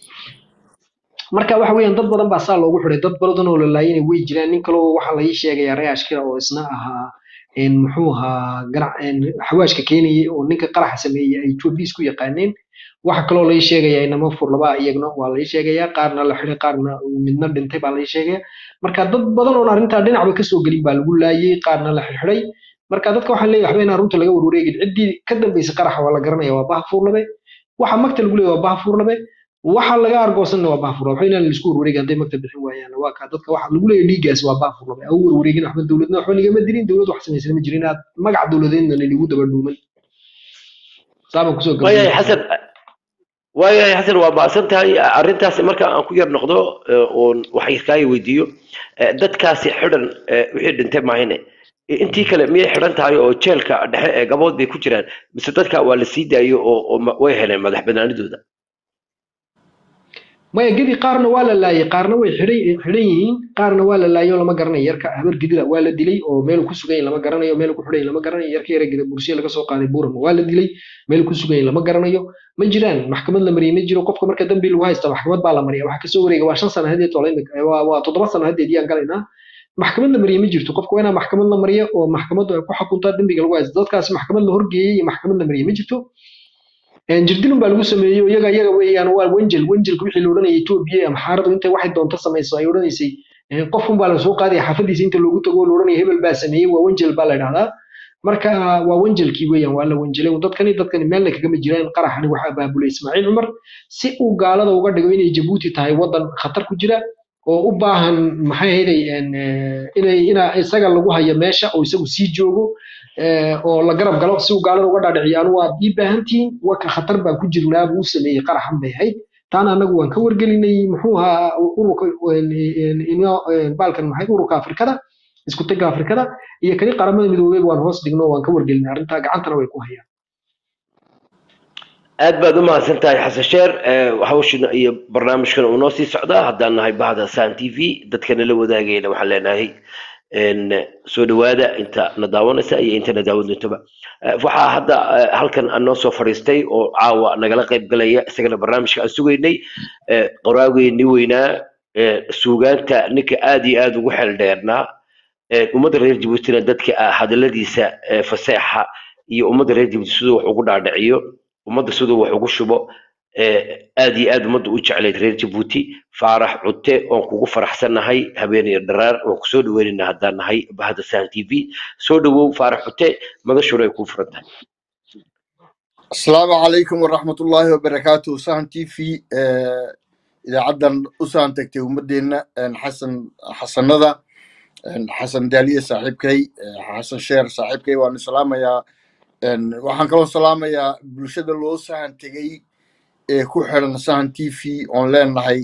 marka waxa weeyaan dad badan baa saa loogu xiray dad badan oo la laayay way jiraan nin kale oo waxa la ii sheegay Rayashkira oo isna ahaa in muxuu ahaa ganac xawaashka keenayay oo ninka qaraxa sameeyay ay Ethiopia isku yaqaaneen waxa kale oo la ii sheegay inama furlaba iyagna waa la ii sheegay qaarna la xiray qaarna midna dhintay baa la ii sheegay marka dad badan oo arinta dhinacba ka soo galin baa lagu laayay qaarna la xiray marka dadka waxa leeyahay waxba in runta laga warwareegin cidii ka dambeysay qaraxa waa la garanaya waa baax furlabe waxa magta lagu leeyahay waa baax furlabe waxa laga argoosan waa baax furlabe waxayna la isku warwareegay haday magta bixin waayaan waa ka dadka waxa lagu leeyahay dhiigaas waa baax furlabe oo warwareegin waxba dawladna waxa laga ma dirin dawlad wax sameeyay ma jirin magac dawladeedna lagu daba dhuuman saabaan ku soo galay xasan waayahay xasan waa baasantahay arrintaas marka aan ku yar noqdo oo waxay iskaaga weydiiyo dadkaasi xidhan wixii dhintay maahine intii kale miyay xidhan tahay oo jeelka dhexe ee gabood bay ku jiraan mise dadka waa la sii daayo oo way heleen madax banaanidooda maya gidi qaarna waa la laayay qaarna way xidhan xidhan yihiin qaarna waa la laayay lama garanayo yarka habar gidira waa la dilay oo meel ku sugan lama garanayo meel ku xidhan lama garanayo yarka yar gida bursiga laga soo qaaday buurama waa la dilay meel ku sugan lama garanayo ma jiraan maxkamad la mariyay ma jiro qofka marka dambi lagu haysto maxkamad baa la mariyay waxa ka soo wareegay waa shan sano hadeed waa waa toddoba sano hadeed yaan galaynaa maxkamad la mariyay ma jirto qofka waa maxkamad la mariyo oo maxkamadu ay ku xukuntaa dambiga lagu haysto dadkaas maxkamad la horgeeyay maxkamad la mariyay ma jirto jirdilun baa lagu sameeyay iyaga iyaga weeyaan waa wanjel wanjelku wixii la oranayay Ethiopia ama xaaradu inta waxay doonto sameeyso ay oranaysay qofun baa la soo qaaday xafadiisa inta loogu tago la oranayay hebel baa sameeyay waa wanjel baa la yiraahdaa marka waa wanjelkii weeyaan waa la wanjelay dadkani dadkani meel ka ma jiraan qaraxani waxa baabulay Ismaaciil Umar si uu gaalada uga dhigo inay Djibouti tahay wadan khatar ku jira oo u baahan maxay ahayd inay ina isaga lagu hayo meesha oo isagu sii joogo oo la garab galo si uu gaalada uga dhaadhiciyaan waa ii baahantiin waa ka khatar baa ku jirnaa buu sameeyay qaraxan bay ahayd taana anagu waan ka wargelinay muxuu ahaa ururka baalkan maxay ururka Afrikada isku taga Afrikada iyo kali qaramada midoobay waan hoos dhigno waan ka wargelinay arrinta gacantana way ku hayaan aad baad u mahadsantahay xasan sheer hawshan iyo barnaamijkan uu noo sii socdaa haddaan nahay bahda San T V dadkana la wadaagayna waxaan leenahay in soo dhawaada inta na daawanaysa iyo inta na daawan doontaba waxa hadda halkan aan noo soo fariistay oo caawa nagala qayb galaya isagana barnaamijka aan sugaynay qoraageeni weynaa suugaanta ninka aad iyo aad ugu xeel dheernaa ummadda reer Djibouti dadka hadaladiisa fasaxa iyo ummadda reer Djibouti sidoo wax ugu dhaadhiciyo ummadda sidoo wax ugu shubo aad iyo aad ummadda u jecleed reer Djibouti faarax cute oo kugu faraxsanahay habeenay dharaar oo ku soo dhaweynaa haddaan nahay bahda San T V soo dhawow faarax cute madashuray ku furantahay assalaamu calaykum waraxmatullaahi wabarakaatuh San T V idaacadan u saan tagtay ummadeena xasan xasanada xasan daaliye saaxiibkay xasan sheer saaxiibkay waan salaamayaa waxaan kaloo salaamayaa bulshada loo saan tagay ee ku xiran San T V on leenahay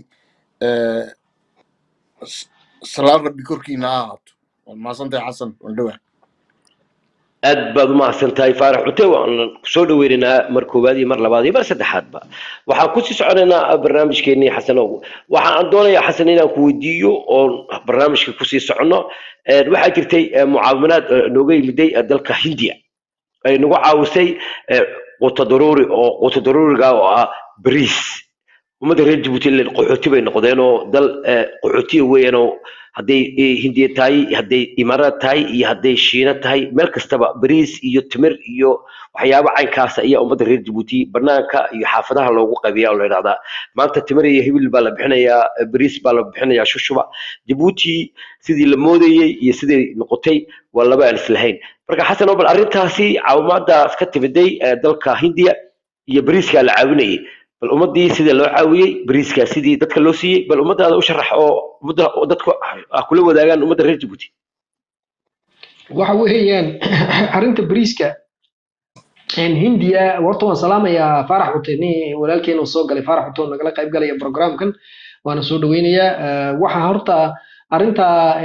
salaam rabbi korkiina ahaato waan mahadsantahay xasan waan dhawaa aad baad u mahadsantahay faarax cute waan soo dhaweynaa mar koowaad iyo mar labaad iyo mar saddexaadba waxaan ku sii soconaynaa barnaamijkeennii xasanow waxaan doonayaa xasan inaan ku weydiiyo oo barnaamijka ku sii socono waxaa jirtay mucaawinaad nooga yimiday dalka Hindiya ay nagu caawisay quuto daruuri oo quuto daruuriga oo ah bariis ummadda reer jabuuti ilaa qaxooti bay noqdeen oo dal qaxootiya weeyaan oo hadday hindiya tahay hadday imaaraad tahay iyo hadday shiina tahay meel kastaba bariis iyo timir iyo waxyaabo caynkaas ayaa ummadda reer jabuuti banaanka iyo xaafadaha loogu qaybiyaa oo la yidhahdaa maanta timir iyo hibil baa la bixinayaa bariis baa la bixinayaa shushuba jabuuti sidii la moodayey iyo sidii noqotay waa laba aan islahayn marka xasan oo bal arrintaasi caawimaadaas ka timiday dalka hindiya iyo bariiska la caawinayay bal ummadii sidii loo caawiyey bariiska sidii dadka loo siiyey bal ummadaada u sharax oo ummadda dadku kula wadaagaan ummadda reer jabuuti waxa weeyaan arrinta bariiska hindiya horta waan salaamayaa faarax cuteni walaalkeena soo galay faarax cuto nagala qayb galaya programkan waana soo dhaweynayaa waxa horta arrinta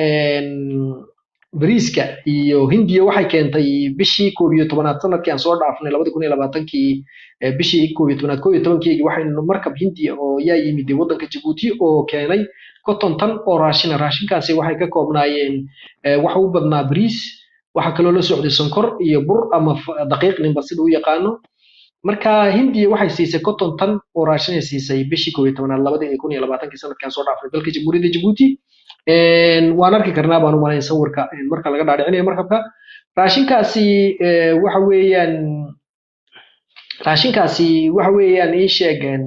bariiska iyo hindiya waxay keentay bishii koob iyo tobanaad sanadkii aan soo dhaafnay labada kun iyo labaatankii bishii koob iyo tobanaad koob iyo tobankeygii waxaynu markab hindiya oo yaa yimid waddanka jabuuti oo keenay konton tan oo raashina raashinkaasi waxay ka koobnaayeen waxa u badnaa bariis waxaa kaloo la socday sonkor iyo bur ama daqiiq ninba sida u yaqaano marka hindiya waxay siisay konton tan oo raashin ay siisay bishii koob iyo tobanaad labada kun iyo labaatankii sanadkii aan soo dhaafnay dalka jamhuuriyadda jabuuti waan arki karnaa baan u malayn sawirka marka laga dhaadhicinayo markabka raashinkaasi waxa weeyaan raashinkaasi waxa weeyaan ii sheegeen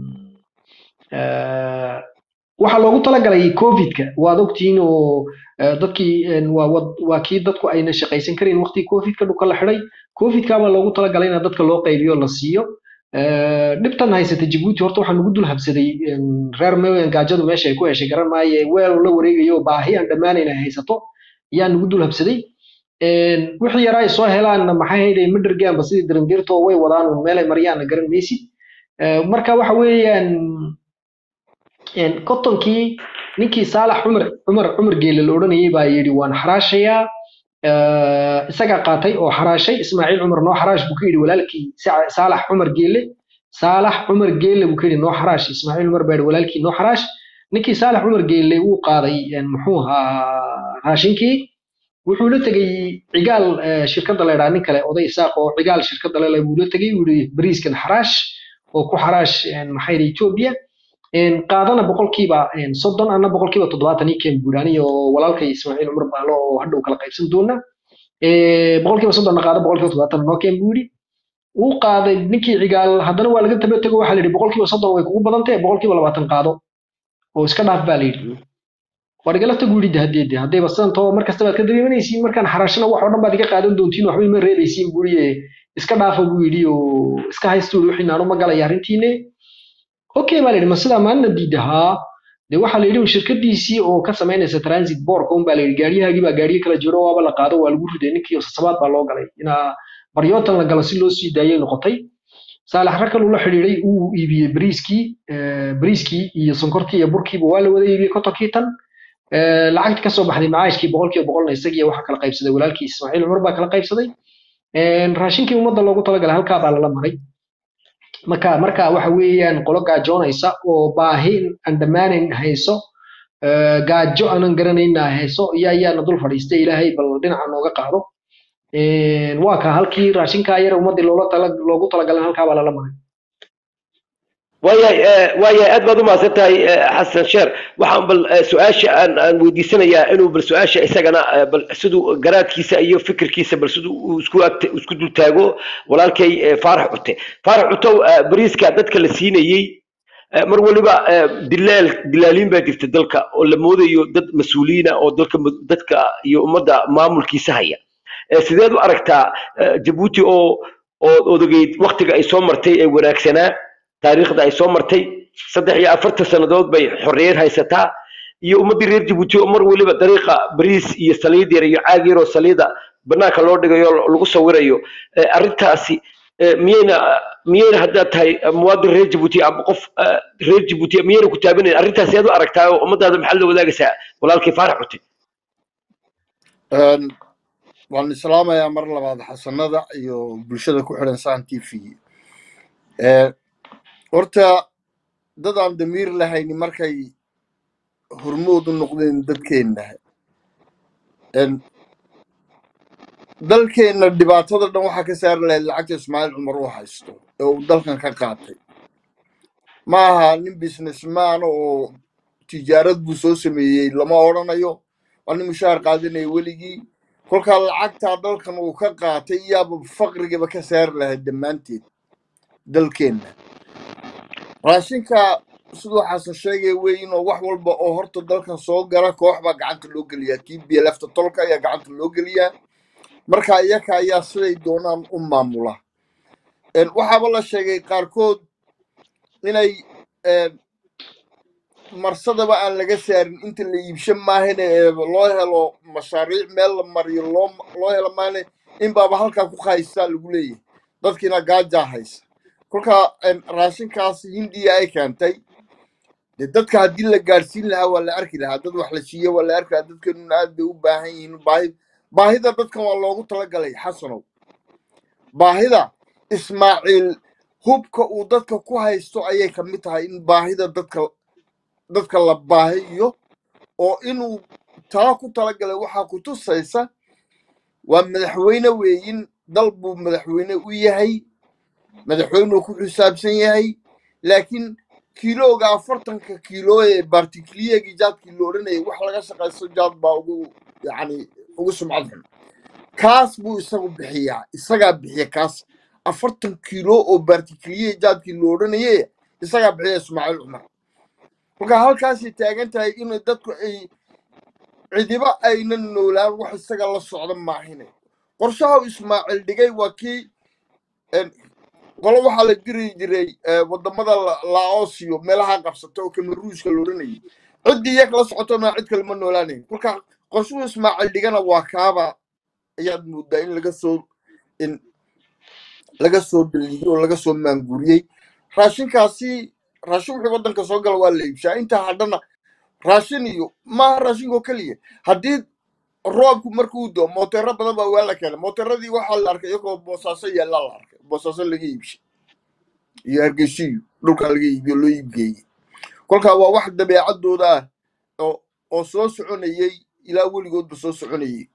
waxa loogu talagalay covidka waad ogtihiin oo dadkii waa kii dadku ayna shaqaysan karin waqtigii covidka dhulka la xidhay covidka baa loogu talagalay in dadka loo qaybiyo la siiyo dhibtan haysata jabuuti horta waxaa nagu dul habsaday reer meeyan gaajadu meesha ay ku heshay garan maaye weel la wareegayo baahi aan dhammaanayn ay haysato ayaa nagu dul habsaday wixii yaraa ay soo helaanna maxay hayday ma dhergaanba sidii dirindiirto way wadaan meel ay maryaanna garan maysid marka waxa weeyaan kontonkii ninkii saalax cumar cumar cumar geele la odhanayay baa yidhi waan xaraashayaa isagaa qaatay oo xaraashay ismaaciil cumar noo xaraash buu ka yidhi walaalkii saalax cumar geele saalax cumar geele buu ka yidhi noo xaraash ismaaciil cumar baa yidhi walaalkii noo xaraash ninkii saalax cumar geele wuu qaaday muxuu ahaa raashinkii wuxuu la tegey cigaal shirkadda la yidhaha nin kale oday isaaq oo cigaal shirkadda le buu la tegey wuu yidhi bariiskan xaraash oo ku xaraash maxay yidhi etoobiya qaadana boqolkiiba soddon ana boqolkiiba toddobaatan ii keen buuri aniyo walaalkay ismaaciil cumar baalo oo hadhow kala qaybsan doona boqolkiiba soddonna qaada boqolkiiba toddobaatan noo keen buuri wuu qaaday ninkii cigaal haddana waa laga taba tego waxaa la yidhi boqolkiiba soddon way kugu badan tahay boqolkiiba labaatan qaado oo iska dhaaf baa la yidhi war igala tagu yidhi hadeede haddayba sidantoo mar kasta baad ka dareemanaysiin markaan xaraashana wax oo dhan baad iga qaadan doontiin waxba ima reebaysiin buuriye iska dhaafa buu yidhi oo iska haystuuda wixii naanu ma galaya arrintiine okay baa la yidhi ma sidaa maalina diidahaa dee waxaa la yidhi shirkadiisii oo ka samaynaysa transit boardka un baa la yidhi gaariyahaagii baa gaariye kala jiro waaba la qaado waa lagu riday ninkii sasabaad baa loo galay inaa baryootan la galo si loo sii daayay noqotay saalax rag kaluu la xidhiidhay uu iibiyey bariiskii bariiskii iyo sonkortii iyo burkiiba waa la wada iibiyey kontonkii tan lacagti kasoo baxday macaashkii boqolkiiba boqolna isagiiya waxaa kala qaybsaday walaalkii ismaaciil cumar baa kala qaybsaday raashinkii ummadda loogu talagalay halkaa baa lala maray marka marka waxa weeyaan qolo gaajoonaysa oo baahi aan dhammaanayn hayso gaajo aanan garanayna hayso iyo ayaana dul fadhiistay ilaahay bal dhinaca nooga qaado waa ka halkii raashinkaa yar ummaddii loola tala loogu talagalay halkaa baa lala maray waayahay waayahay aad baad u mahadsan tahay xasan sheer waxaan bal su-aasha aan aan weydiisanayaa inuu bal su-aasha isagana bal siduu garaadkiisa iyo fikirkiisa bal siduu isku isku dul taago walaalkay faarax cute faarax cuto bariiska dadka la siinayey mar waliba dilaal dilaaliin baa jirta dalka oo la moodayo dad mas-uuliyiina oo dalka dadka iyo ummadda maamulkiisa haya sideed u aragtaa jabuuti oo oo odageyd waqtiga ay soo martay ee wanaagsanaa taariikhda ay soo martay saddex iyo afartan sannadood bay xorriyad haysataa iyo ummaddii reer jabuuti oo mar waliba dariiqa bariis iyo saliid yar iyo caag yar oo saliida banaanka loo dhigayo lagu sawirayo arrintaasi miyayna miyayna haddaad tahay muwaadin reer jabuuti ama qof reer jabuuti miyayna ku taabanayn arrintaasi aad u aragtaa oo ummadaada maxaa la wadaagaysaa walaalkii faarax cute waan islaamayaa mar labaad xasanada iyo bulshada ku xidhan sahan t v horta dad aan damiir lahayni markay hormood u noqdeen dadkeenna dalkeenna dhibaatada dhan waxaa ka saari lahayd lacagta ismaaciil cumar uu haysto ee uu dalkan ka qaatay maaha nin businessman oo tijaarad buu soo sameeyey lama odhanayo waa nin mushaar qaadanaya weligii kolkaa lacagtaa dalkan uu ka qaatay iyaaba faqrigaba ka saari lahayd dhammaanteed dalkeenna raashinka siduu xasan sheegay wey inuu wax walba oo horta dalkan soo gala koox baa gacanta loo geliyaa kii bielefta tolka ayaa gacanta loo geliyaa marka iyaka ayaa siday doonaan u maamula waxaaba la sheegay qaarkood inay marsadaba aan laga saarin inta la iibsho maahane ee loo helo mashaariic meel la mariyo loo loo helo maahane in baaba halkaa ku haystaa lagu leeyahay dadkiina gaajaa haysa kolkaa raashinkaas hindiya ay keentay dee dadka haddii la gaadhsiin lahaa waa la arki lahaa dad wax la siiyo waa la arki lahaa dadkanuna aad bay u baahan yihiin baahi baahida dadkan waa loogu talagalay xasanow baahida ismaaciil hubka uu dadka ku haysto ayay ka mid tahay in baahida dadka dadka la baahiyo oo inuu taa ku talagalay waxaa ku tusaysa waa madaxweyne weeyin dal buu madaxweyne u yahay madaxweynuu ku xisaabsan yahay laakiin kiilooga afartanka kiilo ee bartikiliyagii jaadkii la odhanayay wax laga shaqaysto jaad baa ugu yacni ugu sumcad xun kaas buu isagu bixiyaa isagaa bixiya kaas afartan kiilo oo bartikiliye jaadkii la odhanaye isagaa bixiya ismaaciil cumar marka halkaasay taagan tahay inay dadku ay cidiba aynan noolaan wax isaga la socda maahine qorshaha ismaaciil dhigay waa kii qolo waxaa la diri jiray wadamada laos iyo meelaha qabsata oo kamaruuska la odhanayay ciddii yak la socotona cid kale ma noolaanayn kolka qorshuhu ismaaciil dhigana waa kaaba ayaad moodaa in laga soo in laga soo daliyey oo laga soo maanguriyey raashinkaasi raashin wixii waddanka soo gala waa la iibshaa intaa haddana raashin iyo maaha raashinkoo keliya haddii roobku markuu doo mooteero badan baa waa la keenay mooteeradii waxaa la arkay iyagoo boosaaso yaallaa la arkay boosaaso laga iibshay iyo hargeysiyo dhulkaa laga iibiyo loo iibgeeyey kolkaa waa wax dabeecadooda ah oo oo soo soconayey ilaa weligoodba soo soconayey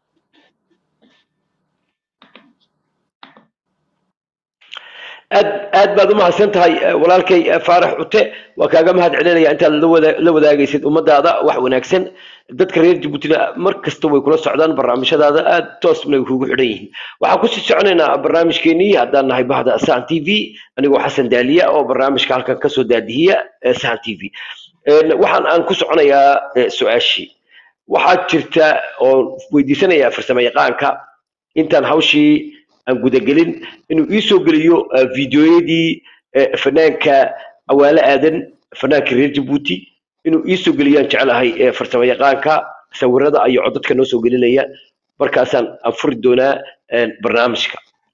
aad aad baad u mahadsan tahay walaalkay faarax cute waa kaaga mahad celinaya intaad la wadaagaysid ummadaada wax wanaagsan dadka reer jabuutina mar kasta way kula socdaan barnaamijyadaada aad toosna kuugu xidhan yihiin waxaan kusii soconaynaa barnaamijkeenii haddaan nahay bahda sahan t v anigoo xasan daaliya oo barnaamijka halkan kasoo daadihiya sahan t v waxaan aan ku soconayaa su-aashii waxaa jirta oo weydiisanayaa farsamo yaqaanka intaan hawshii aan gudagelin inuu ii soo geliyo fiidiyoyadii fanaanka awaale aadan fanaanka reer jabuuti inuu ii soo geliyaan jecelahay farsamo yaqaanka sawirada iyo codadka noo soo gelinaya markaasaan aan furi doonaa barnaamijka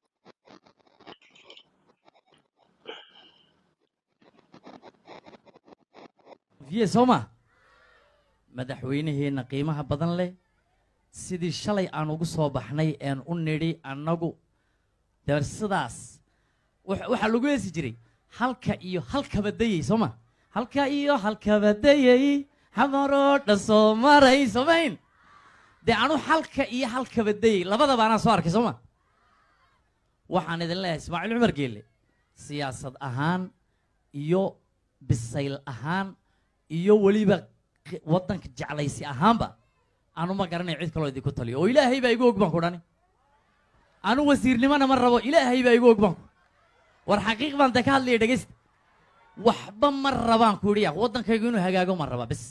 viye sooma madaxweynaheena qiimaha badan leh sidii shalay aan ugu soo baxnay een u nidhi annagu dee sidaas waxaa lagu heesi jiray halka iyo halkaba dayay sooma halka iyo halkaba dayay xamaroo dhan soo maray soomayn dee anu halka iyo halkaba dayay labadaba anaa soo arkay sooma waxaan idin leeyahay ismaaciil cumar geelle siyaasad ahaan iyo bisayl ahaan iyo weliba waddanka jeclaysi ahaanba anu ma garanayo cid kaloo idinku taliyo oo ilaahay baa igu og baan ku dhani anu wasiirnimona ma rabo ilaahay baa igu og baan ku war xaqiiq baan de ka hadlaya dhegaysta waxba ma rabaan ku yidhi waddankaygu inuu hagaago ma raba bis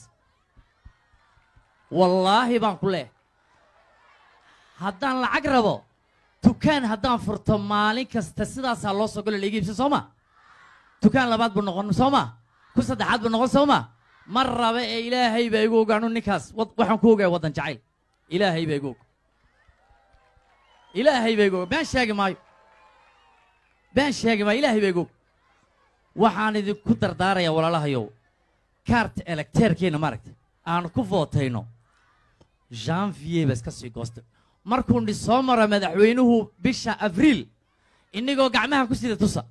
wallaahi baan ku leeyahay haddaan lacag rabo dukaan haddaan furto maalin kasta sidaasaa loo soo galo laiga iibsan soo ma dukaan labaad buu noqon soo ma ku saddexaad buu noqon soo ma ma raba ee ilaahay baa igu og anu ninkaas waxaan ku ogaya waddan jacayl ilaahay baa igu og ilaahay baa igu og been sheegi maayo been sheegi maayo ilaahay baa igu og waxaan idinku dardaarayaa walaalahayow kaarta elekteerkeena maaragta aan ku vootayno janvier ba iska sii goosta markuu ni soo maro madaxweynuhu bisha abriil inagoo gacmaha ku sida tusa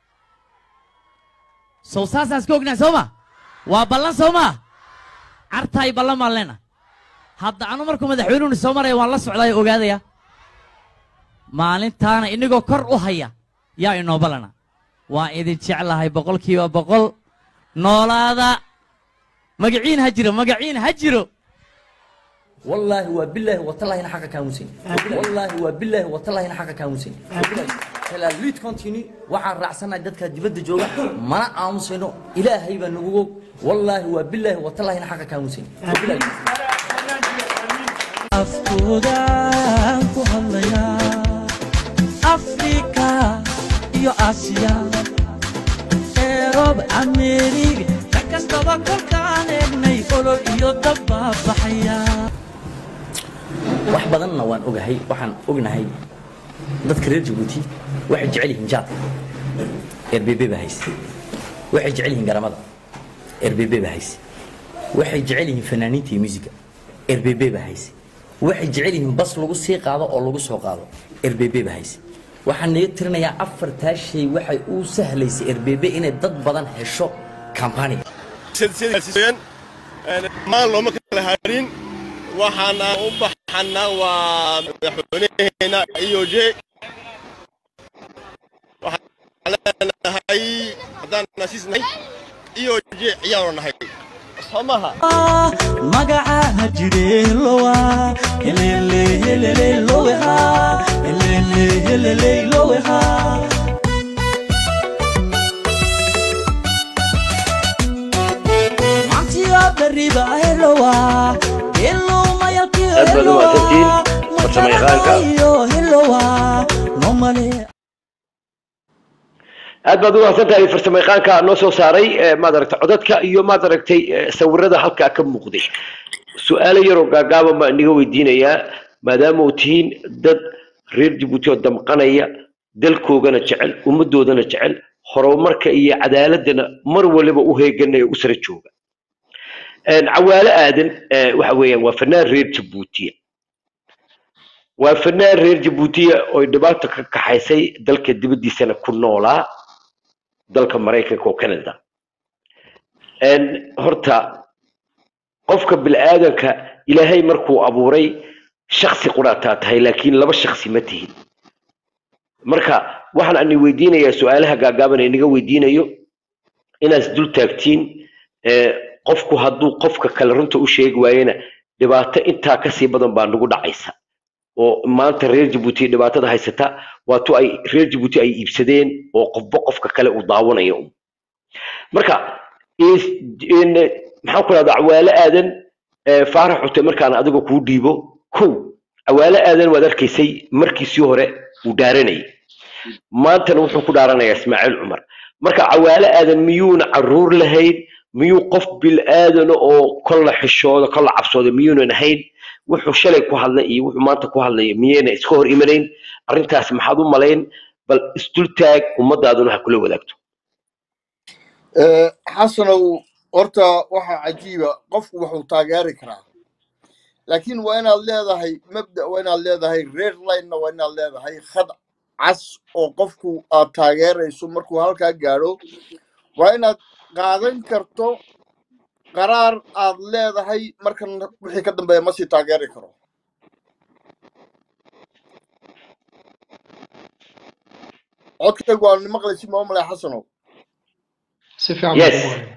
sow saasaan iska ognahay soo ma waa ballan soo maa cartaay ballan baan leena hadda anu markuu madaxweynuhu ni soo maraya waan la socdaay ogaadaya maalintaana inagoo kor u haya yaa inoo ballana waan idin jeclahay boqolkiiba boqol noolaada magaciin ha jiro magaciin ha jiro والله وبالله وتالله إن حقك كاموسين والله وبالله وتالله إن حقك كاموسين كلا ليت كونتيني وحن رأسنا جدك دبد جوا ما أمسينه إلهي بنوجو والله وبالله وتالله إن حقك كاموسين أفكودا كهلا أفريقيا يا آسيا أوروبا أمريكا تكستبا كل كان ابني فلو يدبا بحيا wax badanna waan ogahay waxaan ognahay dadka reer Djibouti waxay jecel yihiin jaad R B B ba haysi waxay jecel yihiin garamada R B B ba haysi waxay jecel yihiin fanaaniinta iyo musiga R B B ba haysi waxay jecel yihiin bas lagu sii qaado oo lagu soo qaado R B B ba haysi waxaan neeyo tirinayaa afartaa shay waxay u sahlaysaa R B B inay dad badan hesho company sideen ma loo ma kala harin waxaana u baxana waa madaxweynaheena iyo jee waxaan leenahay haddaan nasiisnahay iyo jee ciyaarnahay samaha magaca jireen lowa helele helele lowa helele helele lowa mantiya bariba lowa hello mayalki lowa farsamayaqaanka lowa normally aad baad u wanaagsantahay farsamayaqaanka noo soo saaray maad aragtay codadka iyo maad aragtay sawirada halka ka muuqday su'aalo yar oo gaagaaban baan iniga weydiinayaa maadaama uu tihiin dad reer Djibouti oo damqanaya dalkoogana jecel ummadoodana jecel horumarka iyo cadaaladana mar waliba u heeganaya u sare jooga cawaale aadan waxa weeyaan waa fanaan reer Djibouti waa fanaan reer Djibouti oo dhibaato ka kaxaysay dalka dibadiisana ku noolaa dalka Mareykanka oo Canada en horta qofka bil aadanka ilaahay markuu abuuray shakhsi quraata tahay laakiin laba shakhsi ma tihin marka waxaan aan weydiinayaa su'aalaha gaagaaban ee niga weydiinayo inaad dul taagtiin ee qofku hadduu qofka kale runta u sheegi waayena dhibaato intaa ka sii badan baa nagu dhacaysa oo maanta reer Djibouti dhibaatada haysata waa tu ay reer Djibouti ay iibsadeen oo qofba qofka kale u daawanayo marka in maxaa ku raada cawaale aadan faarax xutay markaan adiga ku dhiibo kow cawaale aadan waad arkaysay markiisii hore uu dhaaranay maantana wuxuu ku dhaaranayaa Ismaaciil Cumar marka cawaale aadan miyuuna caruur lahayd miyuu qof bil aadan oo kala xishooda kala cabsooda miyuuna ahayn wuxuu shalay ku hadlay iyo wuxuu maanta ku hadlay miyayna iska hor imanayn arrintaas maxaad u malayn bal isdul taag ummadaaduna ha kula wadaagto ee xasanow horta waxa cajiiba qofku wuxuu taageeri karaa laakiin waa inaad leedahay mabda waa inaad leedahay reer line waa inaad leedahay khad cas oo qofku aad taageerayso markuu halkaa gaadho waa inaad qaadan karto qaraar aad leedahay markan wixii ka dambeeya ma sii taageeri karo codkaygu waa maqlaysi maamule xasanow si fiican yes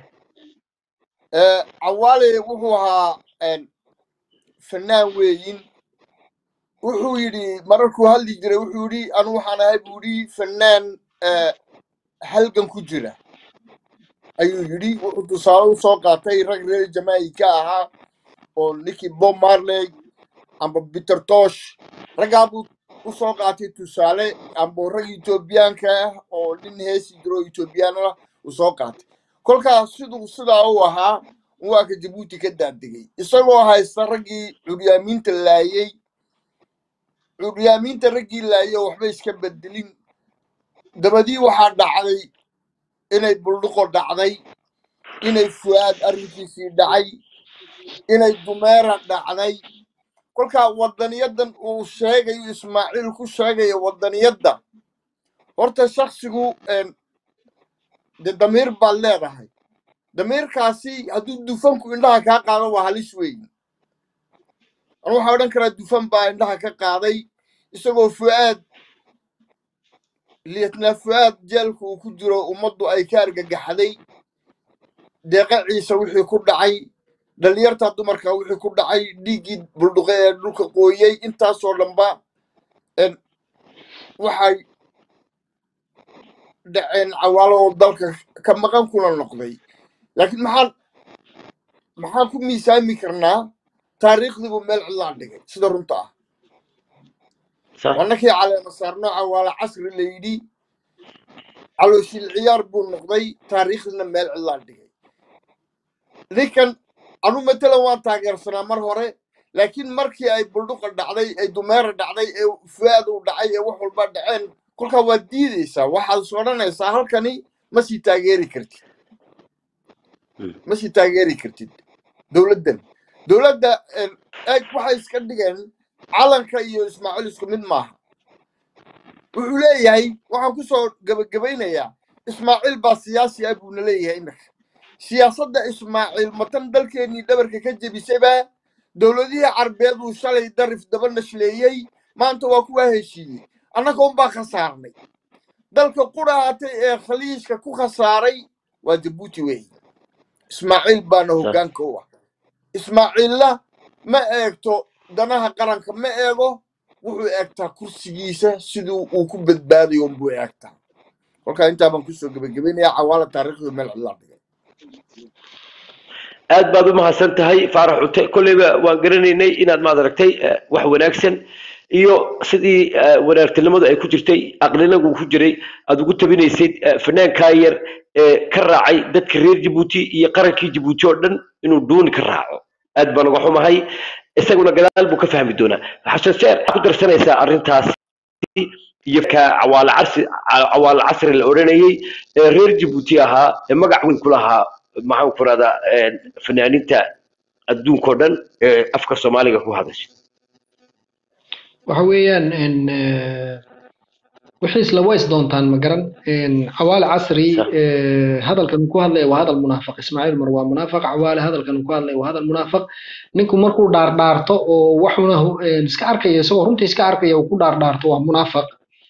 ee cawaale wuxuu ahaa fanaan weeyin wuxuu yidhi mararkuu hadli jiray wuxuu yidhi anu waxaan ahay buu yidhi fanaan halgan ku jira ayuu yidhi wuxuu tusaale u soo qaatay rag reer Jamaica ahaa oo ninkii Bob Marley amba Peter Tosh raggaa buu u soo qaatay tusaale amba rag Etoobiyaanka ah oo nin heesi jiro Etoobiyaan ah u soo qaatay kolkaas siduu sidaa u ahaa waa ka Djibouti ka daadegay isagoo haysta raggii curyaaminta laayay curyaaminta raggii laayay waxba iska bedelin dabadii waxaa dhacday inay buldhuqo dhacday inay fuaad arrinkiisii dhacay inay dumeera dhacday kolkaa wadaniyadan uu sheegayo Ismaaciil ku sheegaya wadaniyadda horta shakhsigu de damiir baa leedahay damiirkaasi hadduu dufanku indhaha kaa qaado waa halis weyn anu waxaa odhan karaa dufan baa indhaha ka qaaday isagoo fuaad lietna fuaad jeelka uu ku jiro ummaddu ay ka argagaxday deeqa ciise wixii ku dhacay dhalinyarta dumarka wixii ku dhacay dhiiggii buldhuqe ee dhulka qooyey intaasoo dhanba waxay dhaceen cawaalo oo dalka ka maqan kuna noqday laakiin maxaan maxaan ku miisaami karnaa taariikhdiibu meel cidlaan dhigay sida runta ah wannakii caleema saarno cawaalo casri la yidhi calooshil ciyaar buu noqday taariikhdina meel cidlaan dhigay ninkan anu matalan waan taageersanaa mar hore laakiin markii ay buldhuqa dhacday ay dumeera dhacday ee fuaad uu dhacay ee wax walba dhaceen kolkaa waad diidaysaa waxaad is odhanaysaa halkani ma sii taageeri kartid ma sii taageeri kartid dowladdan dowladda eeg waxay iska dhigeen calanka iyo ismaaciil isku mid maaha wuxuu leeyahay waxaan ku soo gabagabaynayaa ismaaciil baa siyaasi ah buuna leeyahay iminka siyaasadda ismaaciil matan dalkeennii dhabarka ka jebisayba dowladihii carbeed uu shalay darif daba nashleeyey maanta waa kuwaa heshiiyey annaga unbaa khasaarnay dalka qurahatay ee khaliijka ku khasaaray waa jabuuti weeye ismaaciil baana hoggaanka u ah ismaaciilla ma eegto danaha qaranka ma eego wuxuu eegtaa kursigiisa siduu uu ku badbaadayo unbuu eegtaa kolkaa intaa baan kusoo gebagabaynayaa cawaala taariikhdu meel cidlaa dhigay aad baad u mahadsan tahay faarax cute kolleyba waan garanaynay inaad maad aragtay wax wanaagsan iyo sidii wanaagtinimadu ay ku jirtay aqlinagu ku jiray aad ugu tabinaysid fanaankaa yar ee ka raacay dadka reer jabuuti iyo qarankii jabuuti oo dhan inuu duuni ka raaco aad baan uga xumahay isaguna gadaal buu ka fahmi doonaa xasan sheer ku darsanaysaa arrintaas iyo ka cawaala casri cawaala casri la oranayay ee reer jabuuti ahaa ee magac weyn ku lahaa maxaan ku radaa fanaaniinta adduunka oo dhan ee afka soomaaliga ku hadashay waxa weeyaan wixii isla ways doontaan ma garan cawaale casri hadalkan ku hadlaya waa hadal munaafiq ismaaciil mar waa munaafiq cawaale hadalkan ku hadlaya waa hadal munaafiq ninku markuu dhaardhaarto oo waxuna iska arkaya isagoo runtii iska arkaya uu ku dhaardhaarto waa munaafiq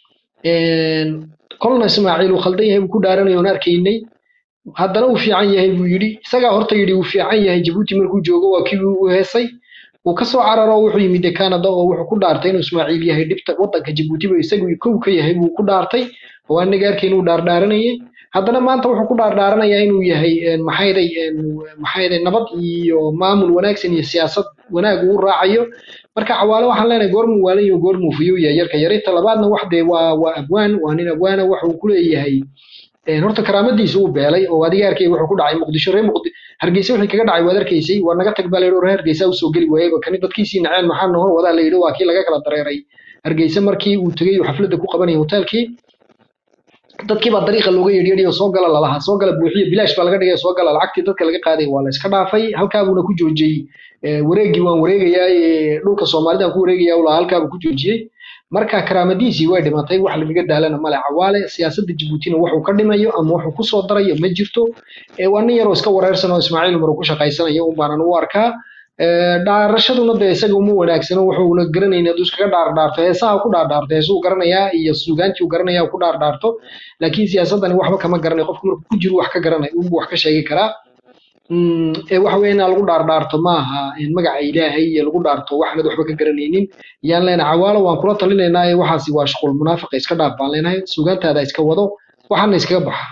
kolna ismaaciil uu khaldan yahay buu ku dhaaranayo oon arkaynay haddana uu fiican yahay buu yidhi isagaa horta yidhi uu fiican yahay jabuuti markuu joogo waa kii uu heesay uu ka soo cararo wuxuu yimid Canada oo wuxuu ku dhaartay inuu Ismaaciil yahay dhibta wadanka Djibouti ba isagu kow ka yahay buu ku dhaartay oo anaga arkeen uu dhaardhaaranayay haddana maanta wuxuu ku dhaardhaaranayaa inuu yahay maxayday maxayday nabad iyo maamul wanaagsan iyo siyaasad wanaag uu raacayo marka cawaalo waxaan leenahay goormu waalayo goormu fiyo yahay yarka yareeta labaadna waxde waa waa abwaan waa nin abwaana wuxuu ku leeyahay horta karaamadiisu uu beelay oo adiga arkay wuxuu ku dhacay muqdisho reer muqdisho hargeysa wixii kaga dhacay waad arkaysay waa naga tag baa leeyahay hargeysa uu soo gali waayay kan dadkiisii naceen maxaa noo wada la yiri waa kii laga kala dareeray hargeysa markii uu tagay xafladda ku qabanay hotelkii dadkii baa dariiqa looga yeedhiyay oo soo gala lalaha soo gala buuxiye bilaash baa laga dhigay soo gala lacagtii dadka laga qaaday waa la iska dhaafay halkaa buuna ku joojiyay wareegii waan wareegayaa dhulka Soomaalida ku wareegayaa oo halkaa buu ku joojiyay marka karaamadiisii way dhimatay wax laga daalana male cawaale siyaasadda Djibouti wuxuu ka dhimayo ama wuxuu ku soo darayo ma jirto ee waa nin yar oo iska wareersan oo Ismaaciil Umar ku shaqaysanayo oo baanan u arkaa dhaarashaduna de isaga uma wanaagsan wuxuu garanaynaa dad iskaga dhaardhaarto heesaha ku dhaardhaarto heesuu garanayaa iyo suugaantii uu garanayaa ku dhaardhaarto laakiin siyaasadani waxba kama garanay qofku markuu ku jiro wax ka garanay uu wax ka sheegi karaa ee waxa weeyna lagu dhaardhaarto maaha in magaca Ilaahay iyo lagu dhaarto waxna waxba ka garanaynin yaan leena cawaalo waan kula talinaynaa ee waxaasi waa shaqul munaafiq iska dhaaf baan leenahay suugaantaada iska wado waxana iskaga baxa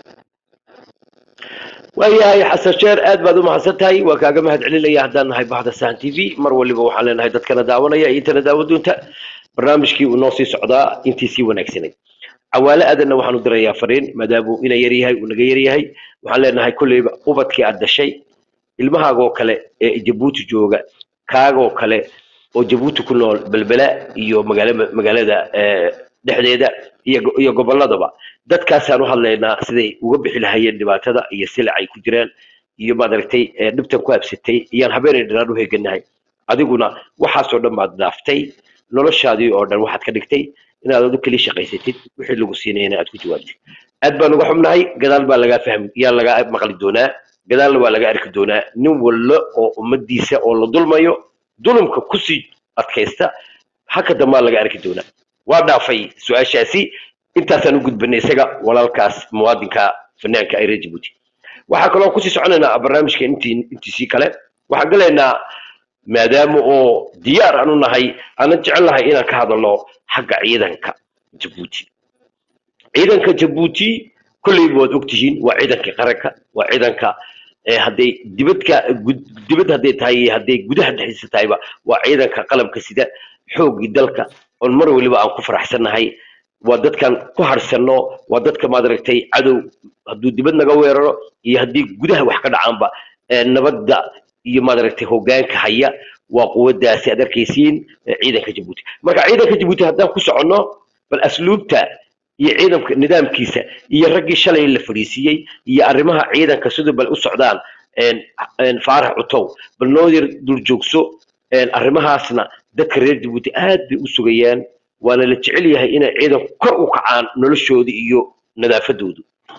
waayahay xasan sheer aad baad u mahadsantahay waa kaaga mahad celinaya haddaan nahay bahda sahan t v mar waliba waxaan leenahay dadkana daawanaya iyo intana daawadoonta barnaamijkii uu noo sii socdaa intii sii wanaagsanay cawaale aadana waxaan u dirayaa fariin maadaama uu ina yaryahay uu naga yaryahay waxaan leenahay kolleyba ubadkii aad dhashay ilmahaagoo kale ee Djibouti jooga kaagoo kale oo Djibouti ku nool balbala iyo magaalada magaalada dhexdeeda iyo iyo gobolladaba dadkaasaan u hadlaynaa siday uga bixi lahaayeen dhibaatada iyo silac ay ku jiraan iyo maad aragtay dhibtan ku absatay iyaan habeenay dhanaan u heeganahay adiguna waxaasoo dhan baad dhaaftay noloshaadii oo dhan waxaad ka dhigtay inaad adu kali shaqaysatid wixii lagu siinayna aad ku jawaabtid aad baan uga xubnahay gadaal baa laga fahmi yaa laga maqli doonaa gadaalna waa laga arki doonaa nin wallo oo ummadiisa oo la dulmayo dulumka ku sii adkaysta haka dambaa laga arki doonaa waa dhaafay su-aashaasi intaasaan u gudbanay isaga walaalkaas muwaadinka fanaanka ay reer Djibouti waxaa kaloo kusii soconaynaa barnaamijka intii intiisii kale waxaan galaynaa maadaama oo diyaar aanu nahay aanan jecel lahay inaan ka hadalno xagga ciidanka jabuuti ciidanka jabuuti kulleyba waad ogtihiin waa ciidankii qaranka waa ciidanka hadday dibadka dibad hadday tahay iyo hadday gudaha dhexdiisa tahayba waa ciidanka qalabka sida xoogii dalka oon mar waliba aan ku faraxsannahay waa dadkan ku harsanno waa dadka maad aragtay cadow hadduu dibad naga weeraro iyo haddii gudaha wax ka dhacaanba nabadda iyo maad aragtay hoggaanka haya waa quwaddaasi aad arkaysiin ciidanka jabuuti marka ciidanka jabuuti haddaan ku soconno bal asluubta iyo ciidanka nidaamkiisa iyo raggii shalay la fadhiisiiyey iyo arrimaha ciidanka sidoo bal u socdaan faarax cutow bal noo yar dul joogso arrimahaasna dadka reer jabuuti aad bay u sugayaan waana la jecel yahay inay ciidanku kor u kacaan noloshooda iyo nadaafadoodu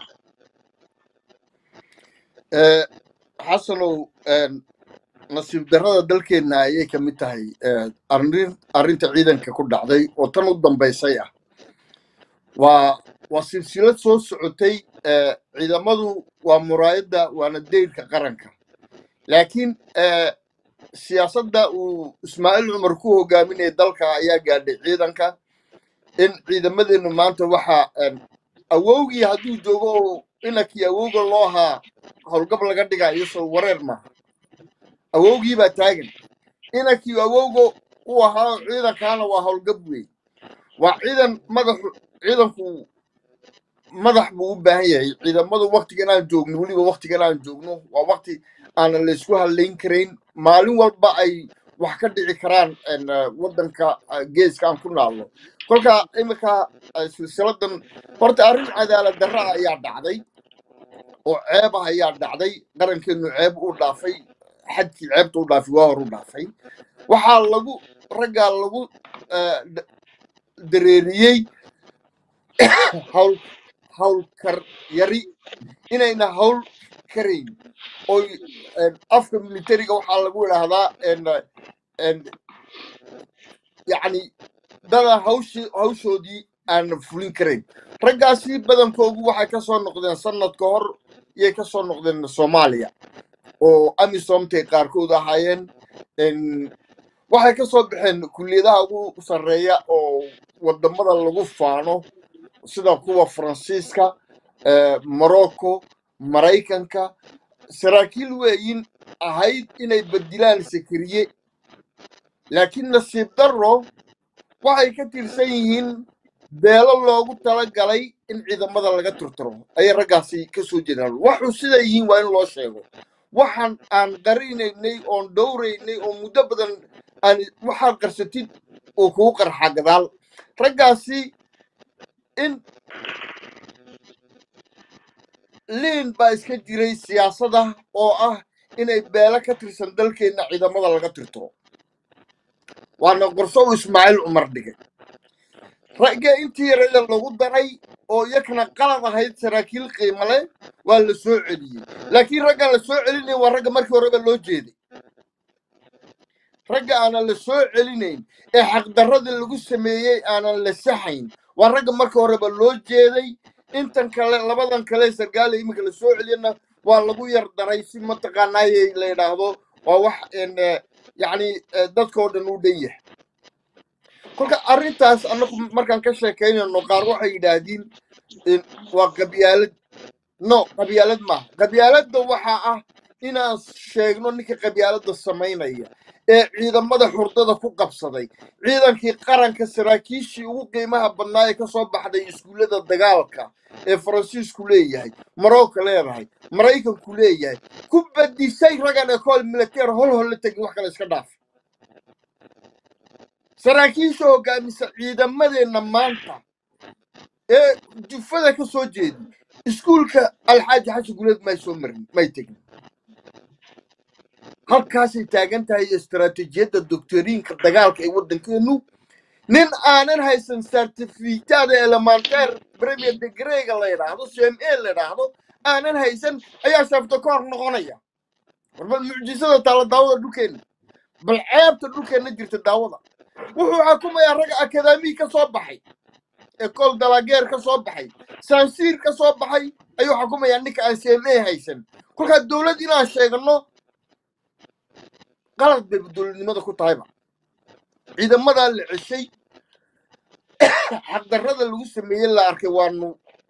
xasanow nasiib darrada dalkeenna ayay ka mid tahay arrin arrinta ciidanka ku dhacday oo tan u dambaysay ah waa waa silsilad soo socotay ciidamadu waa muraayadda waana deyrka qaranka laakiin siyaasadda uu ismaaciil cumar ku hogaaminaya dalka ayaa gaadhay ciidanka in ciidamadeennu maanta waxaa awowgii hadduu joogo oo inankii awowga loo ahaa howlgab laga dhigayo soo wareer maaha awowgii baa taagan inankii awowga u ahaa ciidankaana waa howlgab weey waa ciidan madaxu ciidanku madax buu u baahan yahay ciidamadu waktigan aan joogno weliba waktigan aan joogno waa wakti aanan laysku hadlayn karayn maalin walba ay wax ka dhici karaan waddanka geeska aan ku naalno kolka iminka silsiladan horta arrin cadaalad darra ayaa dhacday oo ceeb ah ayaa dhacday qarankeenu ceeb u dhaafay xadkii ceebta u dhaafay waa hor u dhaafay waxaa lagu raggaa lagu dareeriyey hawl hawlkar yari inayna hawl karayn oo afka militariga waxaa lagu idhaahdaa yacni dada hawshi hawshoodii aanan fulin karayn raggaasi badankoogu waxay ka soo noqdeen sanad ka hor iyay ka soo noqdeen soomaaliya oo amisomtay qaarkood ahaayeen waxay ka soo baxeen kulliyadaha ugu sarreeya oo wadamada lagu faano sida kuwa faransiiska morocco maraykanka saraakiil weeyin ahayd inay bedilaan sakariye laakiin nasiib darro waxay ka tirsan yihiin beelo loogu talagalay in ciidamada laga turturo ayay raggaasi ka soo jeedaan waxu sida yihiin waa in loo sheego waxaan aan qarinaynay oon dhowraynay oo muddo badan aan waxaad qarsatid oo kugu qarxa gadaal raggaasi in liin baa iska jiray siyaasada oo ah inay beelo ka tirsan dalkeenna ciidamada laga tirtiro waana qorso uu ismaaciil cumar dhigay ragga intii yarada lagu daray oo iyakana qalad ahayd saraakiil qiimo leh waa la soo celiyey laakiin raggaan la soo celinayn waa ragga markii horeba loo jeeday ragga aanan la soo celinayn ee xaqdarradii lagu sameeyey aanan la saxayn waa ragga markii horeba loo jeeday intan kale labadan kale sargaale iminka la soo celiyana waa lagu yar daray si mataqaanaayay la yidhaahdo waa wax yacni dadkoo dhan u dhan yahay kolka arrintaas annagu markaan ka sheekaynayno qaar waxay yidhaahdiin waa qabyaalad no qabyaalad maaha qabyaaladda waxaa ah inaan sheegno ninka qabyaaladda samaynaya ee ciidamada xurdada ku qabsaday ciidankii qaranka saraakiishii ugu qiimaha badnaa ee ka soo baxday iskuullada dagaalka ee faransiisku leeyahay marocco leedahay maraykanku leeyahay ku badisay raggan ekool militeer hol hol la tegin wax kale iska dhaaf saraakiisha hoggaamisa ciidamadeenna maanta ee jufada ka soo jeedi iskuulka alxaaji xashi guleed may soo marin may tegin halkaasay taagan tahay istaraatiijiyadda doctoriinka dagaalka ee waddankeenu nin aanan haysan certificada elementaire premier degree-ga la yidhaahdo c m a la yidhaahdo aanan haysan ayaa shafto ka hor noqonaya war bal mucjisada taala daawada dhulkeenna bal ceebta dhulkeenna jirta daawada wuxuu xukumayaa ragga akademi ka soo baxay ekool dalageer ka soo baxay sansiir ka soo baxay ayuu xukumayaa ninka aan seemee haysan kolkaa dowlad inaan sheegno qalad bay dowladnimada ku tahayba ciidamadaa la ceshay xaqdarrada lagu sameeyey la arkay waanu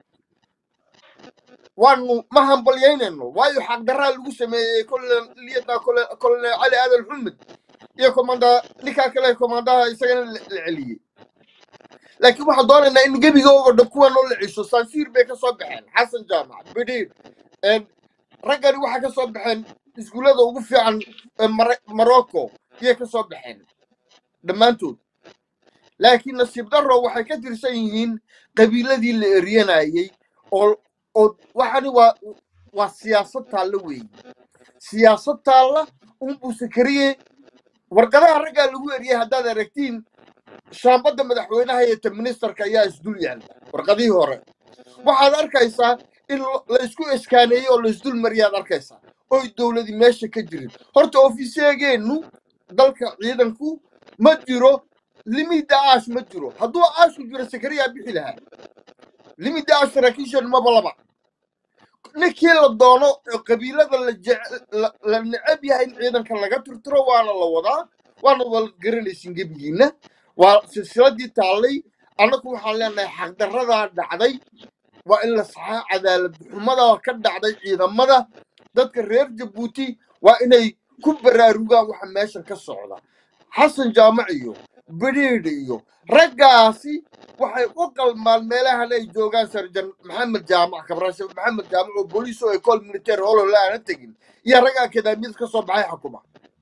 waanu ma hambalyaynayno waayo xaqdarraa lagu sameeyey kolle liyada kolle kolle cali aadan xulmed iyo komanda ninkaa kale komandaha isagana la celiyey laakiin waxaan doonaynaa in gebigooga dhan kuwan oo la cesho sansiir bay ka soo baxeen xasan jaamac bidhiir raggani waxay ka soo baxeen iskuullada ugu fiican morocco iyay ka soo baxeen dhammaantood laakiin nasiib darro waxay ka tirsan yihiin qabiiladii la eryanayey oo oo waxani waa waa siyaasad taalla weeye siyaasad taalla unbuu sakariye warqadaha raggaa lagu eriyey haddaad aragtiin shaambadda madaxweynaha iyo ta ministerka ayaa isdul yaalla warqadihii hore waxaad arkaysaa in la isku eskaaneeyey oo la isdul mariyaad arkaysaa oy dowladi meesha ka jirin horta ofiseegeennu dalka ciidanku ma jiro limida aash ma jiro hadduu aashku jiro sakariyaa bixi lahaa limida aash saraakiishan maba laba ninkii la doono qabiilada la la necab yahay in ciidanka laga tirtiro waana la wadaa waana wala garanaysin gebigiina waa silsiladii taallay annagu waxaan leenahay xaqdarradaa dhacday waa in la saxaa cadaalad xumada ka dhacday ciidamada dadka reer jabuuti waa inay ku baraarugaan waxa meeshan ka socda xasan jaamac iyo bidhiidh iyo raggaasi waxay u qalmaan meelahan ay joogaan sarjan maxamed jaamac kabrashe maxamed jaamac oo booliis oo école militaire holo la aana tegin iyo ragga akademiyada ka soo baxay xukuma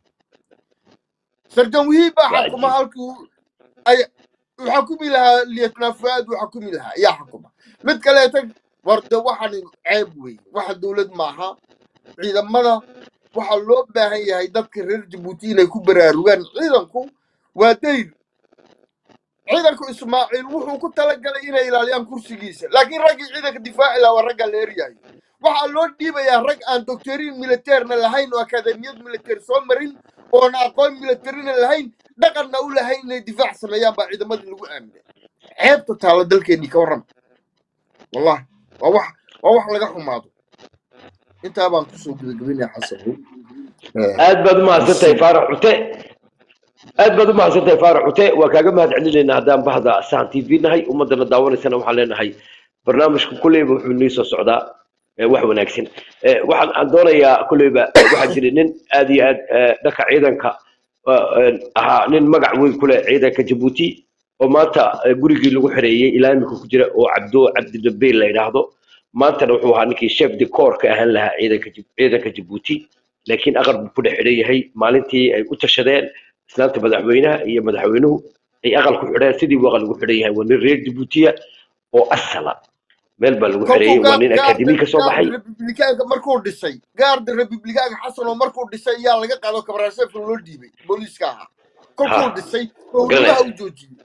sarjan wihii baa xukuma halkii ay xukumi lahaa lieutenant fuaad uu xukumi lahaa yaa xukuma mid kaleeta warda waxaan ceeb weeye waxa dowlad maaha ciidamada waxaa loo baahan yahay dadka reer jabuuti inay ku baraarugaan ciidanku waa dayr ciidanku ismaaciil wuxuu ku talagalay inay ilaaliyaan kursigiisa laakiin raggii ciidanka difaaci lahaa waa ragga la eryahay waxaa loo dhiibayaa rag aan doctoriin militeerna lahayn oo akademiyad militeer soo marin oona aqoon militeerina lahayn dhaqanna u lahayn inay difaac sameeyaan baa ciidamadii lagu aaminay ceebta taala dalkeennii ka warrama wallahi waa wax waa wax laga xumaado intaa baan kusoo gabagabinaya xasan aad baad u mahadsantahay faarax cute aad baad u mahadsantahay faarax cute waa kaaga mahad celinaynaa haddaan bahda sahan t v nahay ummaddana daawanaysana waxaan leenahay barnaamijka kulleyba wuxuu nii soo socdaa wax wanaagsan waxaan aan doonayaa kulleyba waxaa jira nin aad iyo aad dhanka ciidanka ahaa nin magac weyn ku leh ciidanka jabuuti oo maanta gurigii lagu xireeyey ilaa imika ku jira oo cabdo cabdi dabeyl la yidhaahdo maantana wuxuu ahaa ninkii chef de corps ka ahaan lahaa ciidanka ciidanka jabuuti laakiin aqal buu ku dhex xidhan yahay maalintii ay u tashadeen islaanta madaxweynaha iyo madaxweynuhu ay aqal ku xidheen sidii buu aqal lagu xidhan yahay waa nin reer jabuutiya oo asala meel baa lagu xireeyey waa nin akademi ka soo baxay republikaanka markuu dhisay gaarda republikaanka xasan oo markuu dhisay ayaa laga qaado kabarasheefka loo dhiibay booliiska ahaa kolkuu dhisay oo welibaha u joojiyey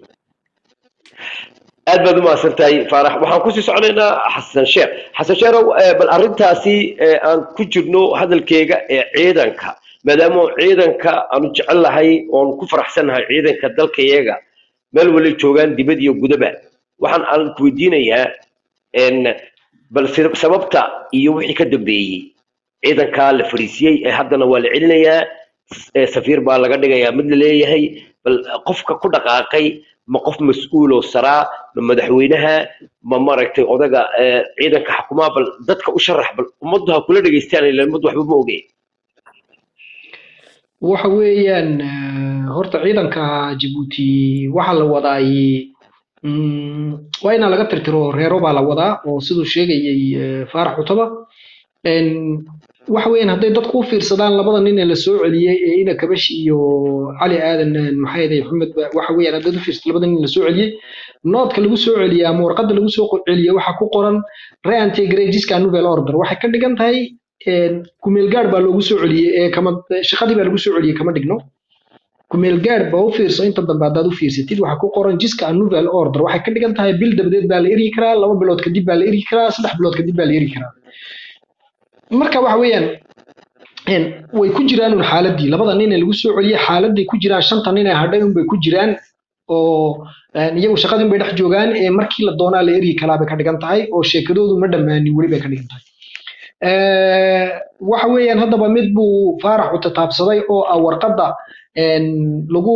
aad baad u mahadsantahay faarax waxaan kusii soconaynaa xasan sheekh xasan sheerow bal arrintaasi aan ku jirno hadalkeega ee ciidanka maadaama ciidanka aanu jecel lahay oon ku faraxsannahay ciidanka dalkayaga meel wali joogaan dibad iyo gudaba waxaan aan ku weydiinayaa bal sababta iyo wixii ka dambeeyey ciidankaa la fariisiyey ee haddana waa la celinayaa safiir baa laga dhigayaa mid la leeyahay bal qofka ku dhaqaaqay ma qof mas-uul oo saraa ma madaxweynaha ma maaragtay odaga ciidanka xukumaa bal dadka u sharax bal ummaddu ha kula dhegaystaan ilaa ummaddu waxba ma ogeen waxa weeyaan horta ciidanka jabuuti waxa la wadaay waa inaa laga tirtiro reero baa la wadaa oo siduu sheegayay faarax cutaba waxa weeyaan hadday dadku u fiirsadaan labada nin ee la soo celiyey ee ina kabash iyo cali aadan maxay ahayd xumed waxa weeyaan hadday u fiirsad labada nin la soo celiyey noodka lagu soo celiyay ama warqadda lagu soo celiyay waxa ku qoran reintegrajiska nouvelle order waxay ka dhigan tahay kumeel gaar baa loogu soo celiyey ee kama shaqadii baa lagu soo celiyey kama dhigno kumeel gaar baa u fiirso inta dambe haddaad u fiirsatid waxa ku qoran jiska nouvelle order waxay ka dhigan tahay bil dabadeed baa la eri karaa laba bilood kadib baa la eri karaa saddex bilood kadib baa la eri karaa marka waxa weeyaan way ku jiraan xaaladii labada nin ee lagu soo celiyay xaaladii ku jiraan shanta nin ee hadhay un bay ku jiraan oo iyagu shaqadin bay dhex joogaan ee markii la doonaa la eri kalaa bay ka dhigan tahay oo sheekadoodu ma dhammaanin weli bay ka dhigan tahay waxa weeyaan haddaba mid buu faarax u tataabsaday oo ah warqadda lagu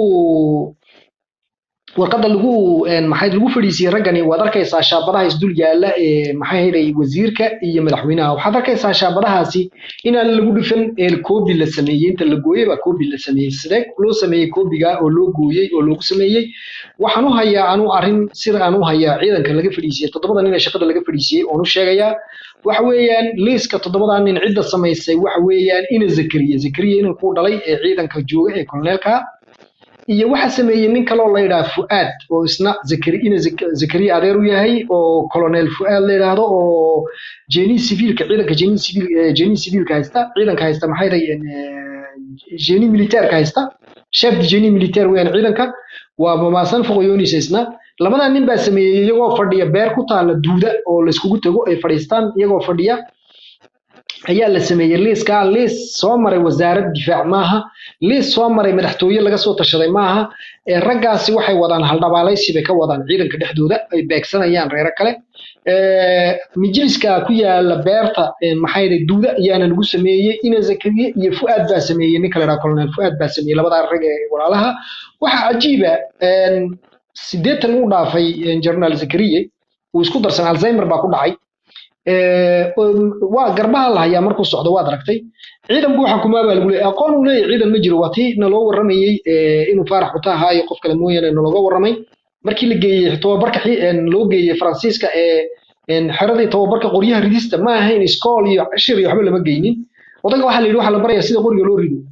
warqadda lagu maxay lagu fadhiisiyay raggani waad arkaysaa shaabadaha isdul yaala ee maxay hayday wasiirka iyo madaxweynaha waxaad arkaysaa shaabadahaasi inaan lagu dhifan ee koobi la sameeyay inta la gooyay ba koobi la sameeyay sidee loo sameeyay koobiga oo loo gooyay oo loogu sameeyay waxaan u hayaa anu arin sida aan u hayaa ciidanka laga fadhiisiyay toddobadan nin ee shaqada laga fadhiisiyay oo u sheegayaa waxa weeyaan liiska toddobadan nin cidda sameysay waxa weeyaan in Zakariya Zakariya inuu ku dhalay ee ciidanka jooga ee kolonelka iyo waxa sameeyay nin kale oo la yiraahdo Fuad oo isna Zakariya in Zakariya adeer u yahay oo colonel Fuad la yiraahdo oo jeeni civilka ciidanka jeeni civil jeeni civilka haysta ciidanka haysta maxay dhayn jeeni militaarka haysta chef de jeeni militaire weeyaan ciidanka waa mamaasan foqoyonis isna labada nin baa sameeyay iyagoo fadhiya beer ku taala duuda oo la iskugu tago ay fadhiistaan iyagoo fadhiya ayaa la sameeyay liiska liis soo maray wasaaradda difaac maaha liis soo maray madaxtooye laga soo tashaday maaha ee raggaasi waxay wadaan haldhabaalaysi bay ka wadaan ciidanka dhexdooda ay beegsanayaan reero kale ee majliska ku yaala beerta maxay dhahay duuda ayaana lagu sameeyay in Zakariya iyo Fuad baa sameeyay nin kale raa colonel Fuad baa sameeyay labada rag ee walaalaha waxa ajiiba een sideetan u dhaafay journal Zakariya uu isku darsan Alzheimer baa ku dhacay ee waa garbaha la hayaa markuu socdo waad aragtay ciidan buu xukumaa baa lagu leeyahay aqoon u leeyahay ciidan ma jiro waati na loo waramayay inuu Faarax u tahay qof kale mooyane looga waramay markii la geeyay tababarka loo geeyay Faransiiska ee in xaradii tababarka qoryaha ridista ma ahayn iskool iyo cashir iyo waxba lama geynin odaga waxa la yiri waxa la barayaa sida qoriga loo rido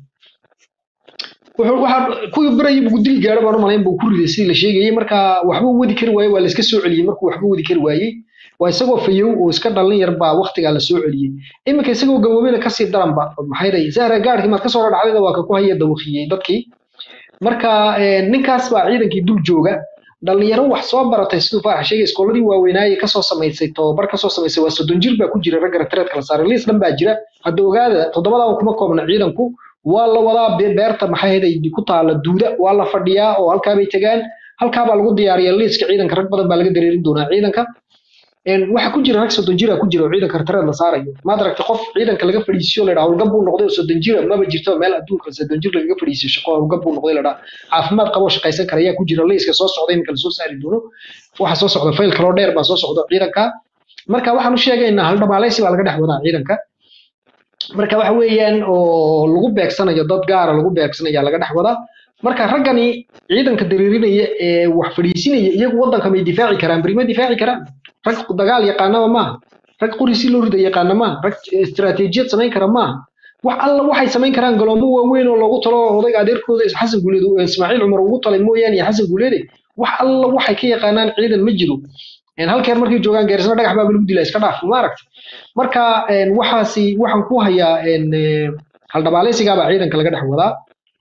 wuxuu waxa ku barayay buu dil gaar baan u malayn buu ku riday si la sheegay marka waxba wadi kari waayay waa la iska soo celiyay markuu waxba wadi kari waayay waa isagoo fayow oo iska dhalin yar baa waqtiga la soo celiyay iminka isagoo gaboobina ka sii daran ba maxay raay zaara gaarkii ma ka soo dhacday waa ka ku hayay dawqiyay dadkii marka ninkaas baa ciidankii dul jooga dhalinyaro wax soo baratay sidoo Faarax sheegay iskooladii waaweynaaye ka soo sameysay tababar ka soo sameysay waa soddon jir baa ku jira rag retreat kala saaray liis dhan baa jira hadda ogaada toddobada kuma koobna ciidanku waa la wadaa beerta maxay hayday ku taala duuda waa la fadhiyaa oo halka bay tagaan halka baa lagu diyaariyay liiska ciidanka rag badan baa laga dareerin doonaa ciidanka een waxa ku jira rag soddon jir ku jira ciidanka retreat la saarayo ma aragtay qof ciidanka laga fadhiisiyo la yiraahdo gab uu noqday soddon jir ma jirto meel adduunka soddon jir laga fadhiisiyo shaqo gab uu noqday la yiraahdo caafimaad qabo shaqaysan karaya ku jira liiska soo socday in kala soo saari doono waxa soo socda fayl kale dheer baa soo socda ciidanka marka waxaan u sheegaynaa hal dhamaalaysi baa laga dhex wadaa ciidanka marka waxa weeyaan oo lagu beegsanayo dad gaar ah lagu beegsanayo laga dhex wadaa marka raggani ciidanka dareerinaya ee wax fadhiisinaya iyagu wadanka may difaaci karaan bari ma difaaci karaan rag dagaal yaqaanaba ma rag qurisi loo riday yaqaana ma rag istiraatiijiyad sameyn kara ma wax alla waxay sameyn karaan galoomo waaweyn oo loogu talo odayga adeerkooda Xasan Guuleed oo Ismaaciil Umar ugu talay mooyaan Xasan Guuleed wax alla waxay ka yaqaanaan ciidan ma jiro in halkeen markay joogaan Geersana dhagax baa lagu dilay iska dhaaf ma aragtay marka waxaasi waxaan ku hayaa in hal dhabaaleysiga baa ciidanka laga dhex wadaa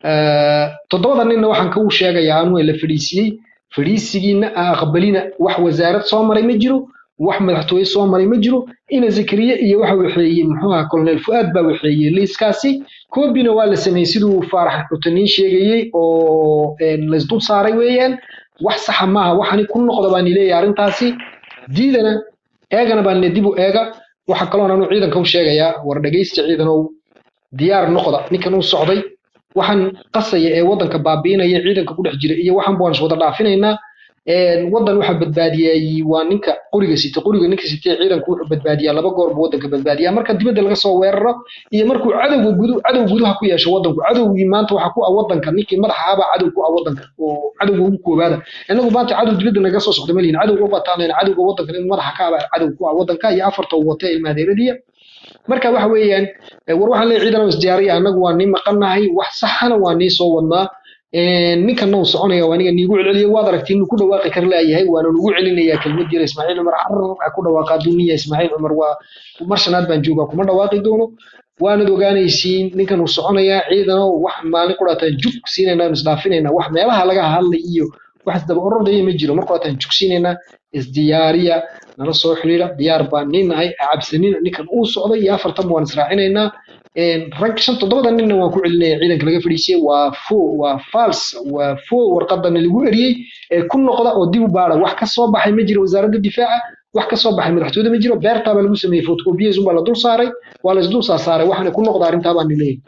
ee toddobada ninna waxaan ka u sheegayaa inuu la fadhiisiyay fadhiisigiina aqbalina wax wasaarad soo maray ma jiro wax madaxtooye soo maray ma jiro in Zakariya iyo waxa waxeeyay muxuu ahaa colonel Fuad baa waxeeyay liiskaasi koobina waa la sameeyay sidoo Faarax Xutaniin sheegayay oo la isdul saaray weeyaan wax sax ma aha waxani ku noqdo baan leeyahay arintaasi diidana eegana baan dib u eega waxa kale oo aanu ciidanka u sheegayaa war dhageysta ciidanow diyaar noqda ninkan uu socday waxaan qasaya ee wadanka baabiinaya ciidanka ku dhex jira iyo waxaan baan wada dhaafinaynaa ee wadan waxa badbaadiyay waa ninka qoriga sita qoriga ninka sita ciidanku wuxuu badbaadiyaa laba goor buu wadanka badbaadiyaa marka dibadda laga soo weeraro iyo markuu cadawga gudu cadow gudaha ku yeesho wadanku cadawgii maanta waxa ku ah wadanka ninkii madaxa aba cadow ku ah wadanka oo cadawga ugu koobaada inagu maanta cadow dibadda naga soo socdo maliin cadawga u bataan cadawga wadanka in madaxa ka aba cadow ku ah wadanka iyo afarta watay ilmaadeeradiya marka waxa weeyaan war waxaan leeyahay ciidan oo isdiyaariya anagu waa nin maqanahay wax saxana waa nin soo wadnaa een ninkan uu soconaya waa aniga niigu celiyo waad aragtiin ku dhawaaqi kar leeyahay waana lagu celinayaa kelmad jira Ismaaciil Umar carr ku dhawaaqa duuniya Ismaaciil Umar waa marshanaad baan joogaa kuma dhawaaqi doono waana ogaanaysiin ninkan uu soconaya ciidan oo wax maalin ku dhaataan jug siinayna isdaafinayna wax meelaha laga hadlay iyo wax daba orday ma jiro marka aan jug siinayna isdiyaariya nala soo xiriira diyaar baan ninahay cabsanin ninkan uu socday iyo afartan waan israacinayna rag shan toddobada ninna waan ku celinaya ciidanka laga fadhiisiyey waa fo waa fals waa fo warqadana lagu eriyey ee ku noqda oo dib u baara wax ka soo baxay ma jiro wasaaradda difaaca wax ka soo baxay madaxtooyada ma jiro beertaaba lagu sameeyey photocopyers baa la dul saaray waa la isdul saaray waxaana ku noqda arrintaa baan leeyahay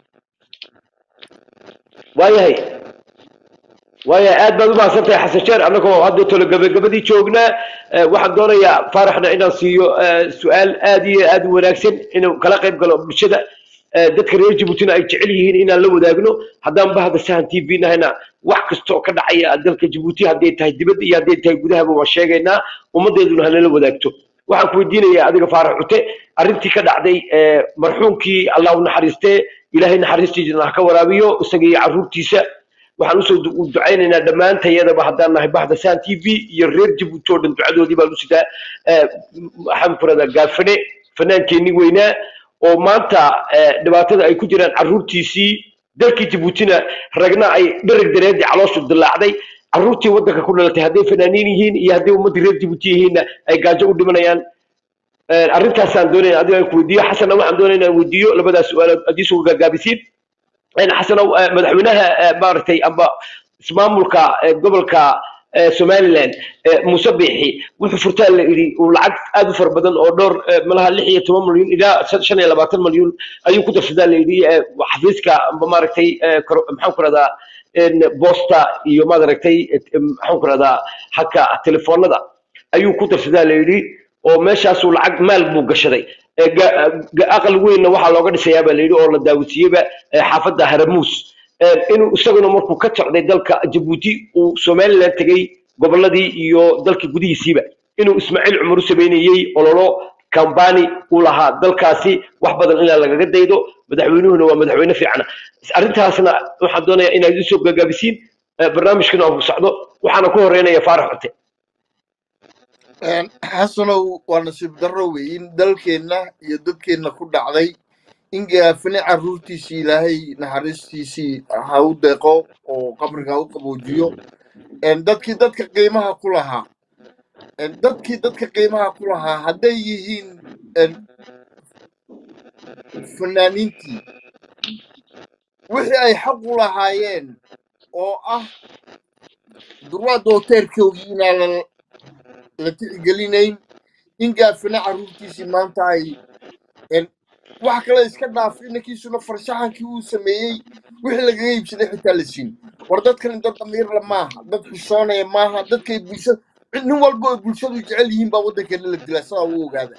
waayahay waayahay aad baad u mahadsantahay xasan sheer annagoo hadda tolo gabagabadii joognaa waxaan doonayaa faaraxna inaan siiyo su-aal aad iyo aad u wanaagsan inuu kala qayb galo bulshada dadka reer jabuutina ay jecel yihiin inaan la wadaagno haddaan bahda sahan t v nahayna wax kasta oo ka dhacaya dalka jabuuti hadday tahay dibadda iyo hadday tahay gudahaba waan sheegaynaa ummaddeeduna hanala wadaagto waxaan ku weydiinayaa adiga faarax cute arrintii ka dhacday marxuumkii allah u naxariistee ilaahay naxariistiisana ha ka waraabiyo isaga iyo carruurtiisa waxaan usoo ducaynaynaa dhammaantayadaba haddaan nahay bahda sahan t v iyo reer jabuuti oo dhan ducadoodii baan u sitaa waxaan ku radaa gaafane fanaankeenii weynaa oo maanta dhibaatada ay ku jiraan carruurtiisii dalkii jabuutina ragna ay dhereg dareedii calooshu dilaacday carruurtii waddanka ku dhalatay hadday fanaaniin yihiin iyo hadday ummaddii reer jabuuti yihiinna ay gaajo u dhimanayaan arrintaasaan doonaya adiga aan ku weydiiyo xasanna waxaan doonaya inaan weydiiyo labadaas su-aalood haddii isugu gaagaabisiin xasanow madaxweynaha maaragtay amba ismaamulka gobolka somaliland muuse biixi wuxuu furtaan la yidhi uu lacag aad u fara badan oo dhowr malaha lix iyo toban malyan ilaa shan iyo labaatan malyan ayuu ku darsadaa la yidhi xafiiska amba maaragtay maxaan ku radaa boosta iyo maaragtay maxaan ku radaa haka telefoonada ayuu ku darsadaa la yidhi oo meeshaasuu lacag maal buu gashaday aqal weynna waxaa looga dhisayaa baa la yidhi oo la daawisiiyeyba xaafadda haramuus inuu isaguna markuu ka socday dalka jabuuti uu somaliland tegey gobolladii iyo dalka gudihiisiiba inuu ismaaciil cumar u sameynayey ololo kambani uu lahaa dalkaasi wax badan inaa lagaga daydo madaxweynuhuna waa madaxweyne fiicana arrintaasna waxaan doonayaa inaad isoo gagaabisiin barnaamijkana aan ku socdo waxaana ku horeynaya faarax cute xasanow waa nasiib darro wey in dalkeenna iyo dadkeenna ku dhacday in gaafane carruurtiisii ilaahay naxariistiisii ha u deeqo oo qabriga ha u qaboojiyo dadkii dadka qiimaha ku lahaa dadkii dadka qiimaha ku lahaa hadday yihiin fanaaniintii wixii ay xaq u lahaayeen oo ah durwaadda hoteelkoogii inaan la tixgelinayn in gaafane carruurtiisii maanta ay wax kale iska dhaaf inankiisuna farshaxankii uu sameeyey wixii lagaga iibsaday xitaa la siin war dadkan dad damiirla maaha dad xishoonaya maaha dadkay bulshada nin walba oo bulshadu jecel yihiin baa waddankeena la dilaa sidaa u ogaada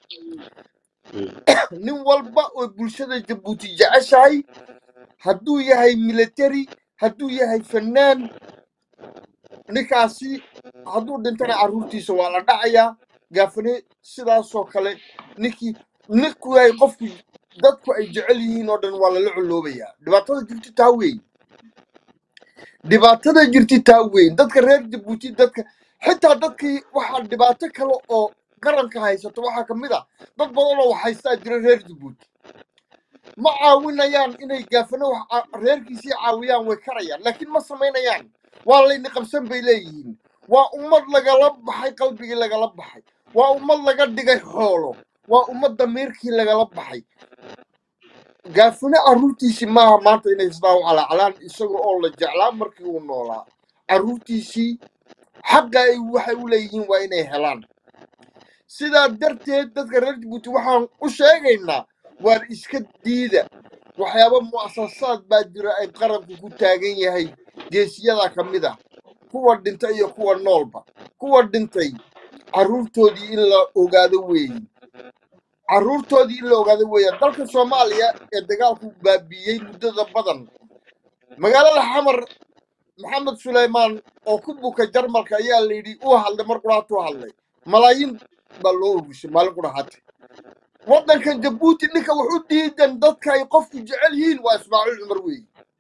nin walba oo bulshada jabuuti jeceshahay hadduu yahay military hadduu yahay fanaan ninkaasi hadduu dhintana carruurtiisa waa la dhacayaa gaafane sidaasoo kale ninkii ninku yahay qofku dadku ay jecel yihiin oo dhan waa lala coloobayaa dhibaatada jirti taa weyn dhibaatada jirti taa weyn dadka reer jabuuti dadka xitaa dadkii waxaa dhibaato kale oo qaranka haysato waxaa ka mid ah dad badan oo haystaa jira reer jabuuti ma caawinayaan inay gaafane reerkiisii caawiyaan way karayaan laakiin ma samaynayaan waa layni qabsan bay leeyihiin waa ummad lagala baxay qalbigii lagala baxay waa ummad laga dhigay xoolo waa ummad damiirkii lagala baxay gaafane carruurtiisii maaha maanta inay sidaa u calaacalaan isaga oo la jeclaa markii uu noolaa carruurtiisii xaqa ay waxay u leeyihiin waa inay helaan sidaa darteed dadka reer jabuuti waxaan u sheegaynaa waar iska diida waxyaaba mu'asasaad baa jira ay qaranku ku taagan yahay geesiyada ka mid ah kuwa dhintay iyo kuwa noolba kuwa dhintay carruurtoodii in la ogaado weeye carruurtoodii in la ogaado weeye dalka soomaaliya ee dagaalku baabiiyey muddada badan magaalada xamar maxamed suleymaan oo ku buka jarmalka ayaa la yidhi uu hadlay mar quraatuu hadlay malaayiin baa loo urushay maalin qurahaate waddanka jabuuti ninka wuxu diidan dadka ay qofku jecel yihiin waa ismaaciil cumar weeye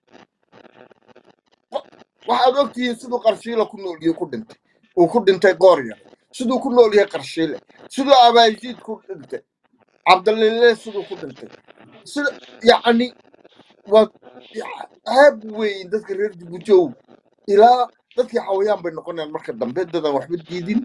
waxaad ogtihiin siduu qarshiila ku nool yahay ku dhintay uu ku dhintay goorya siduu ku nool yahay qarshiile siduu abaajiid ku dhintay cabdalile siduu ku dhintay sida yacni waa ceeb weyn dadka reer jabuuti ow ilaa dadkii xawayaan bay noqonayaan marka dambe dadan waxba diidin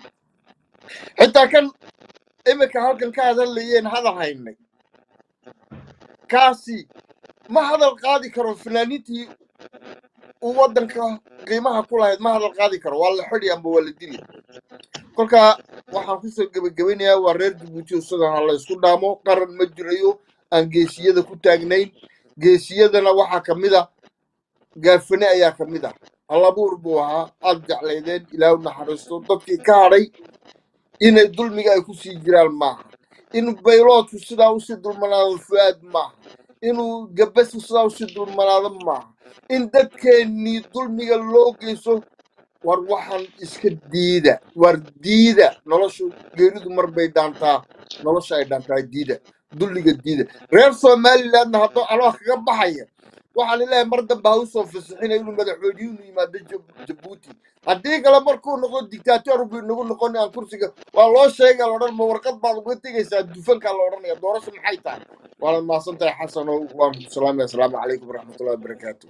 xitaa kan iminka halkan ka hadallayeen hadal haynay kaasi ma hadal qaadi karo fanaaniintii uu waddanka qiimaha ku lahayd ma hadal qaadi karo waa la xidhi amba waa la dili kolka waxaan kusoo gebagabeynayaa waa reer jabuuti isagan ha la isku dhaamo qaran ma jirayo aan geesiyada ku taagnayn geesiyadana waxaa ka mid a gaafane ayaa ka mid ah halabuur buu ahaa aad jeclaydeen ilaahu naxariisto dadkii ka hadhay inay dulmiga ay kusii jiraan maaha in bayloodku sidaa usii dulmanaado fu'aad maaha inuu gabasu sidaa usii dulmanaado maaha in dadkeennii dulmiga loo geyso war waxaan iska diida war diida noloshu geeridu mar bay dhaantaa nolosha ay dhaantaa diida dulliga diida reer somalilandna haddoo aloox kaga baxaya waxaan ilaahay mar dambe ha usoo fasixinay inuu madaxweyniyuunu yimaado jabuuti haddii kale markuu noqo dictator buu inagu noqon aan kursiga waa loo sheega la odhan ma warqad baad uga tegaysaa dufankaa la odhanaya doorasho maxay tahay waanad mahadsan tahay xasan oo waan ku salaamaya asalaamu calaykum waraxmatullahi wabarakaatu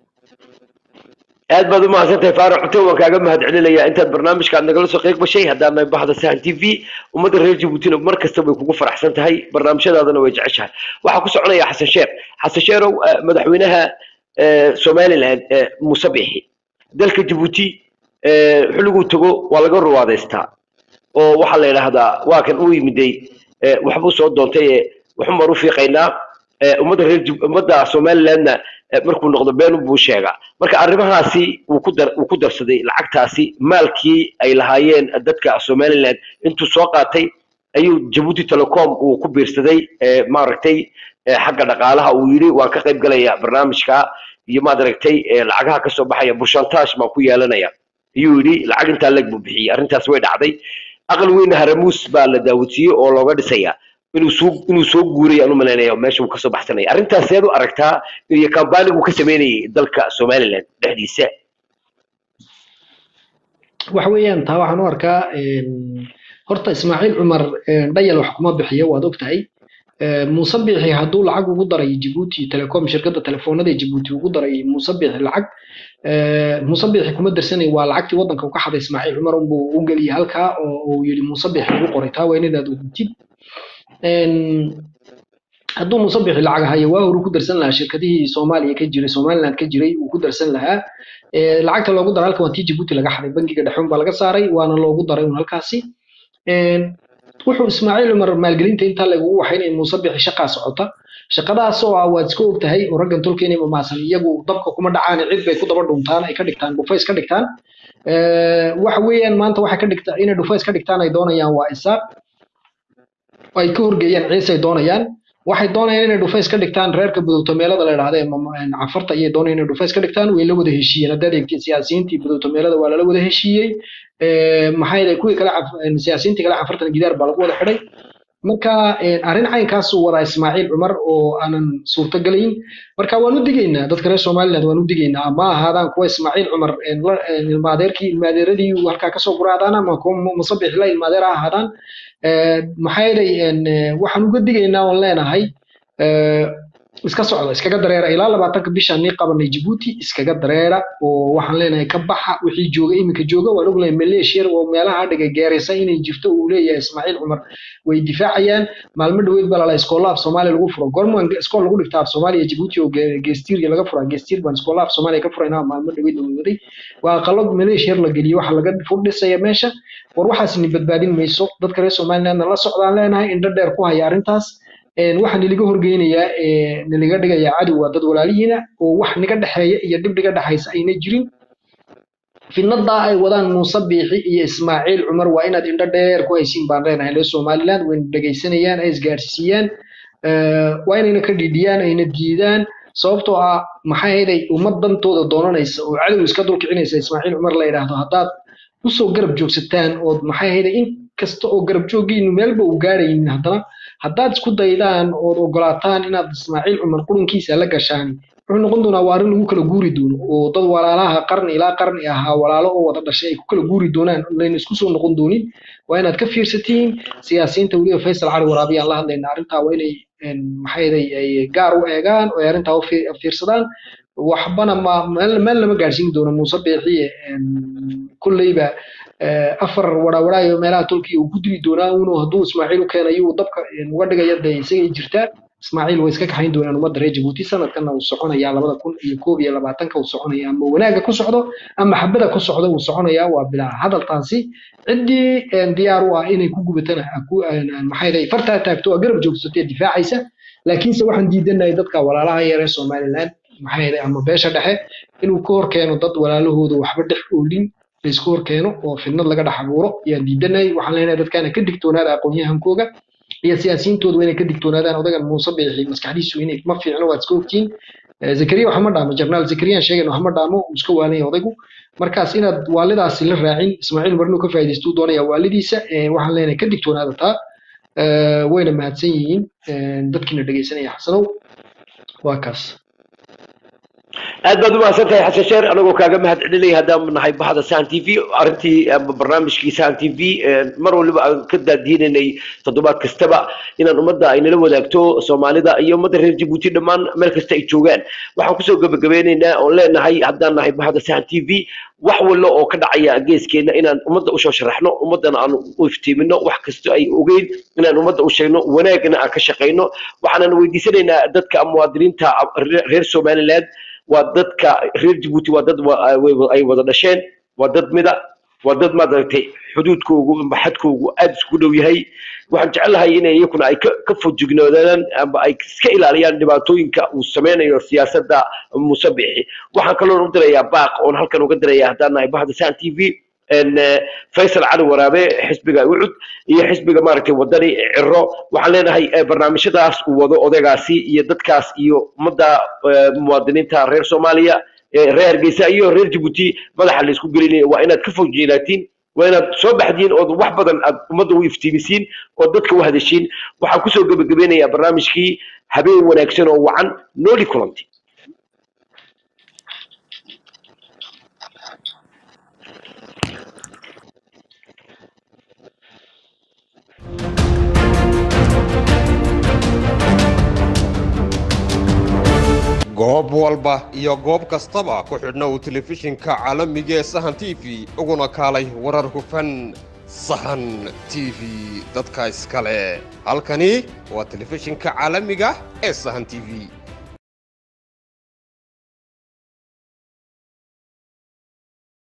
aad baad u mahadsantahay faarax xute waan kaaga mahadcelinayaa intaad barnaamijkaad nagala soo qeyb gashay haddaana baxda sahan t v ummadda reer jabuutina mar kasta way kugu faraxsan tahay barnaamijyadaadana way jeceshahay waxaa ku soconaya xasan sheer xasan sheerow madaxweynaha somaliland muuse biixi dalka jabuuti xilliguu tago waa laga ruwaadeystaa oo waxaa la yidhaahdaa waa kan uu yimiday waxbuu soo doontay waxun baan u fiiqaynaa ummadda reer ummadda somalilandna markuu noqdo been buu sheegaa marka arrimahaasi uu ku dar uu ku darsaday lacagtaasi maalkii ay lahaayeen dadka somaliland intuu soo qaatay ayuu jabuuti telecom uu ku biirsaday maaragtay xagga dhaqaalaha uu yidhi waan ka qayb galayaa barnaamijka iyo maad aragtay lacagaha kasoo baxaya burshantash baan ku yeelanaya ayuu yidhi lacag intaa leg buu bixiyey arrintaas way dhacday aqal weyne haramuus baa la daawodsiiyey oo looga dhisayaa inuu soo inuu soo guuray aan u maleynayo meesha uu ka soo baxsanay arrintaas seed u aragtaa iyo kampaniga uu ka sameynayay dalka somaliland dhexdiisa waxa weeyaan taa waxaan u arkaa horta ismaaciil cumar dhayal wax kuma bixiyo waad ogtahay muuse biixi hadduu lacag ugu daray jabuuti telecom shirkadda telefoonada jabuuti ugu daray muuse biixi lacag muuse biixi kuma darsanay waa lacagtii waddanka uu ka xaday ismaaciil cumar unbuu u geliyay halkaa oo uu yidhi muuse biixi ugu qoray taa waa inaad ogtid hadduu muuse biixi lacag hayo waa horu ku darsan lahaa shirkadihii soomaaliya ka jiray somaliland ka jiray uu ku darsan lahaa lacagta loogu daray halka waa tii jabuuti laga xaday bangiga dhexe baa laga saaray waana loogu daray un halkaasi wuxuu ismaaciil cumar maalgelinta intaa lagugu waxaynaya muuse biixi shaqaa socota shaqadaas oo ah waad iska ogtahay oo raggan tolkeena mamaasan iyagu dabka kuma dhacaan cid bay ku daba dhuntaan ay ka dhigtaan dhufays ka dhigtaan waxa weeyaan maanta waxay ka dhigtaa inay dhufays ka dhigtaan ay doonayaan waa isaaq ay ka horgeeyaan ciise ay doonayaan waxay doonayaan inay dhufays ka dhigtaan reerka budowtameelada la yidhaahdo ee cafarta ayay doonayaan inay dhufays ka dhigtaan way la wada heshiiyeen hadda siyaasiyiintii budowtameelada waa lala wada heshiiyey maxaa yeelay kuwii kale siyaasiyiintii kale cafartana gidaar baa lagu wada xidhay marka arrin caynkaas uu wadaa ismaaciil cumar oo aanan suurtagalayn marka waan u digaynaa dadka reer somaliland waan u digaynaa ma ahaadaan kuwa ismaaciil cumar ilmaadeerkii ilmaadeeradii halkaa kasoo guraadaan ama kuwa musabix la ilmaadeer ha ahaadaan maxaa yeelay waxaan uga digaynaa oon leenahay iska socda iskaga dareera ilaa labaatanka bisha nii qabanay jabuuti iskaga dareera oo waxaan leenahay ka baxa wixii jooga iminka jooga waan ognahay maleeshiyar oo meelaha dhiga geeraysa inay jirto uu leeyahay ismaaciil cumar way difaacayaan maalmo dhaweyd baa lala iskoolaaf soomaaliya lagu furo gorman iskool lagu dhigtaa soomaaliya jabuuti oo geestiir laga furaa geestiir baan iskoolaaf soomaaliya ka furaynaa maalmo dhaweyd oo waday waa qalab maleeshiyar la geliyo waxa laga furdhisaya meesha war waxaas ni badbaadin mayso dadka reer somaliland la socdaan leenahay indho dheer ku haya arrintaas waxaan iliga horgeynayaa niliga dhigayaa cadow waa dad walaalihiina oo wax niga dhexeeya iyo dhib dhiga dhexaysa ayna jirin fidnadaa ay wadaan muuse biixi iyo ismaaciil cumar waa inaad indho dheer ku haysiin baan leenahay reer somaliland wayna dhegaysanayaan ay isgaarsiiyaan waa inayna ka dhidhiyaan ayna diidaan sababtoo ah maxaa yeelay ummad dantooda doonanaysa oo cadow iska dulkicinaysa ismaaciil cumar la yidhaahdo haddaad usoo garab joogsataan ood maxaa yeelay in kasta oo garab jooggiinu meelba uu gaadhaynin haddana haddaad isku daydaan ood ogolaataan inaad ismaaciil cumar qurunkiisa la gashaan wuxuu noqon doonaa waa arrin lagu kala guuri doono oo dad walaalaha qarni ilaa qarni ahaa walaalo oo wada dhashay ay ku kala guuri doonaan layna isku soo noqon doonin waa inaad ka fiirsatiin siyaasiyiinta weliba faysal cali waraabi aan la hadlayna arrintaa waa inay maxaa yeelay ay gaar u eegaan oo ay arrintaa u fiirsadaan waxbana ma meel lama gaadhsiin doono muuse biixiye kulleyba afar warawaraayo meelaha tolkiya uu ku dili doonaa uunu hadduu ismaaciil u keenayo uu dabka uga dhigaya dee isagay jirtaa ismaaciil way iska kaxayn doonaan ummadda reer jabuuti sanadkanna uu soconayaa labada kun iyo koob iyo labaatanka uu soconaya ama wanaaga ku socdo ama xabada ku socdo uu soconayaa waa bilaa hadaltaasi ciddii diyaar u ah inay ku gubatana maxay dhahay fartaa taagto oo garab joogsatay difaacaysa laakiinse waxaan diidanahay dadka walaalaha yar ee Soomaaliland maxay dhahay ama beesha dhexe inuu ka hor keeno dad walaalahooda waxba dhex oolin isku hor keeno oo fidnad laga dhex abuuro yaan diidanahay waxaan leenahay dadkana ka digtoonaada aqoon-yahankooga iyo siyaasiyiintoodu inay ka digtoonaadaan odagan Muuse Biixi maskaxdiisu inay ma fiicno waad iska ogtiin Zakariya waxa ma dhaamo jarnaal Zakariya sheegay waxa ma dhaamo iska waalay odaygu markaas inaad waalidaas la raacin Ismaaciil marnuu ka faa'iideysto doonaya waalidiisa waxaan leenahay ka digtoonaada taa wayna mahadsan yihiin dadkina dhageysanaya xasanow waa kaas aad baad u mahadsantahay xasan sheer anagoo kaaga mahadcelinaya haddaan nahay baxda sahan t v arrintii barnaamijkii sahan t v mar waliba aan ka daadiinanay toddobaad kastaba inaan ummadda ay nala wadaagto soomaalida iyo ummadda reer jabuuti dhammaan meel kasta ay joogaan waxaan kusoo gabagabeynaynaa oon leenahay haddaan nahay baxda sahan t v wax wallo oo ka dhacaya geeskeena inaan ummadda usoo sharaxno ummaddana aan u iftiimino wax kasta ay ogeyn inaan ummadda u sheegno wanaagna aan ka shaqayno waxaanan weydiisanaynaa dadka muwaadiniinta reer Somaliland waa dadka reer Djibouti waa dad ay wada dhasheen waa dad mida waa dad maaragtay xuduudkoogu maxadkoogu aad isku dhow yahay waxaan jecelahay inay iyakuna ay ka fojignoodaan ama ay iska ilaaliyaan dhibaatooyinka uu sameynayo siyaasadda Muuse Biixi waxaan kaloo u dirayaa baaq oon halkan uga dirayaa haddaan nahay baxda sahan t v ان فيصل علي ورابه حسبي وعد iyo xisbiga maaragtay wadani ciro waxaan leenahay barnaamijyadaas uu wado odaygaasi iyo dadkaas iyo umada muwaadiniinta reer Soomaaliya reer Hargeysa iyo reer Djibouti madaxa la isku gelinayo waa inaad ka fogjeenaatiin waa inaad soo baxdiin oo wax badan aad umada u iftiimisiin oo dadka u hadashiin waxaan ku soo gabagabeynayaa barnaamijkii habeen wanaagsan oo wacan nooli kulanti goob walba iyo goob kastaba ku xidhna uu telefishinka caalamiga ee sahan t v uguna kaalay warar hufan sahan t v dadka iskale halkani waa telefishinka caalamiga ee sahan t v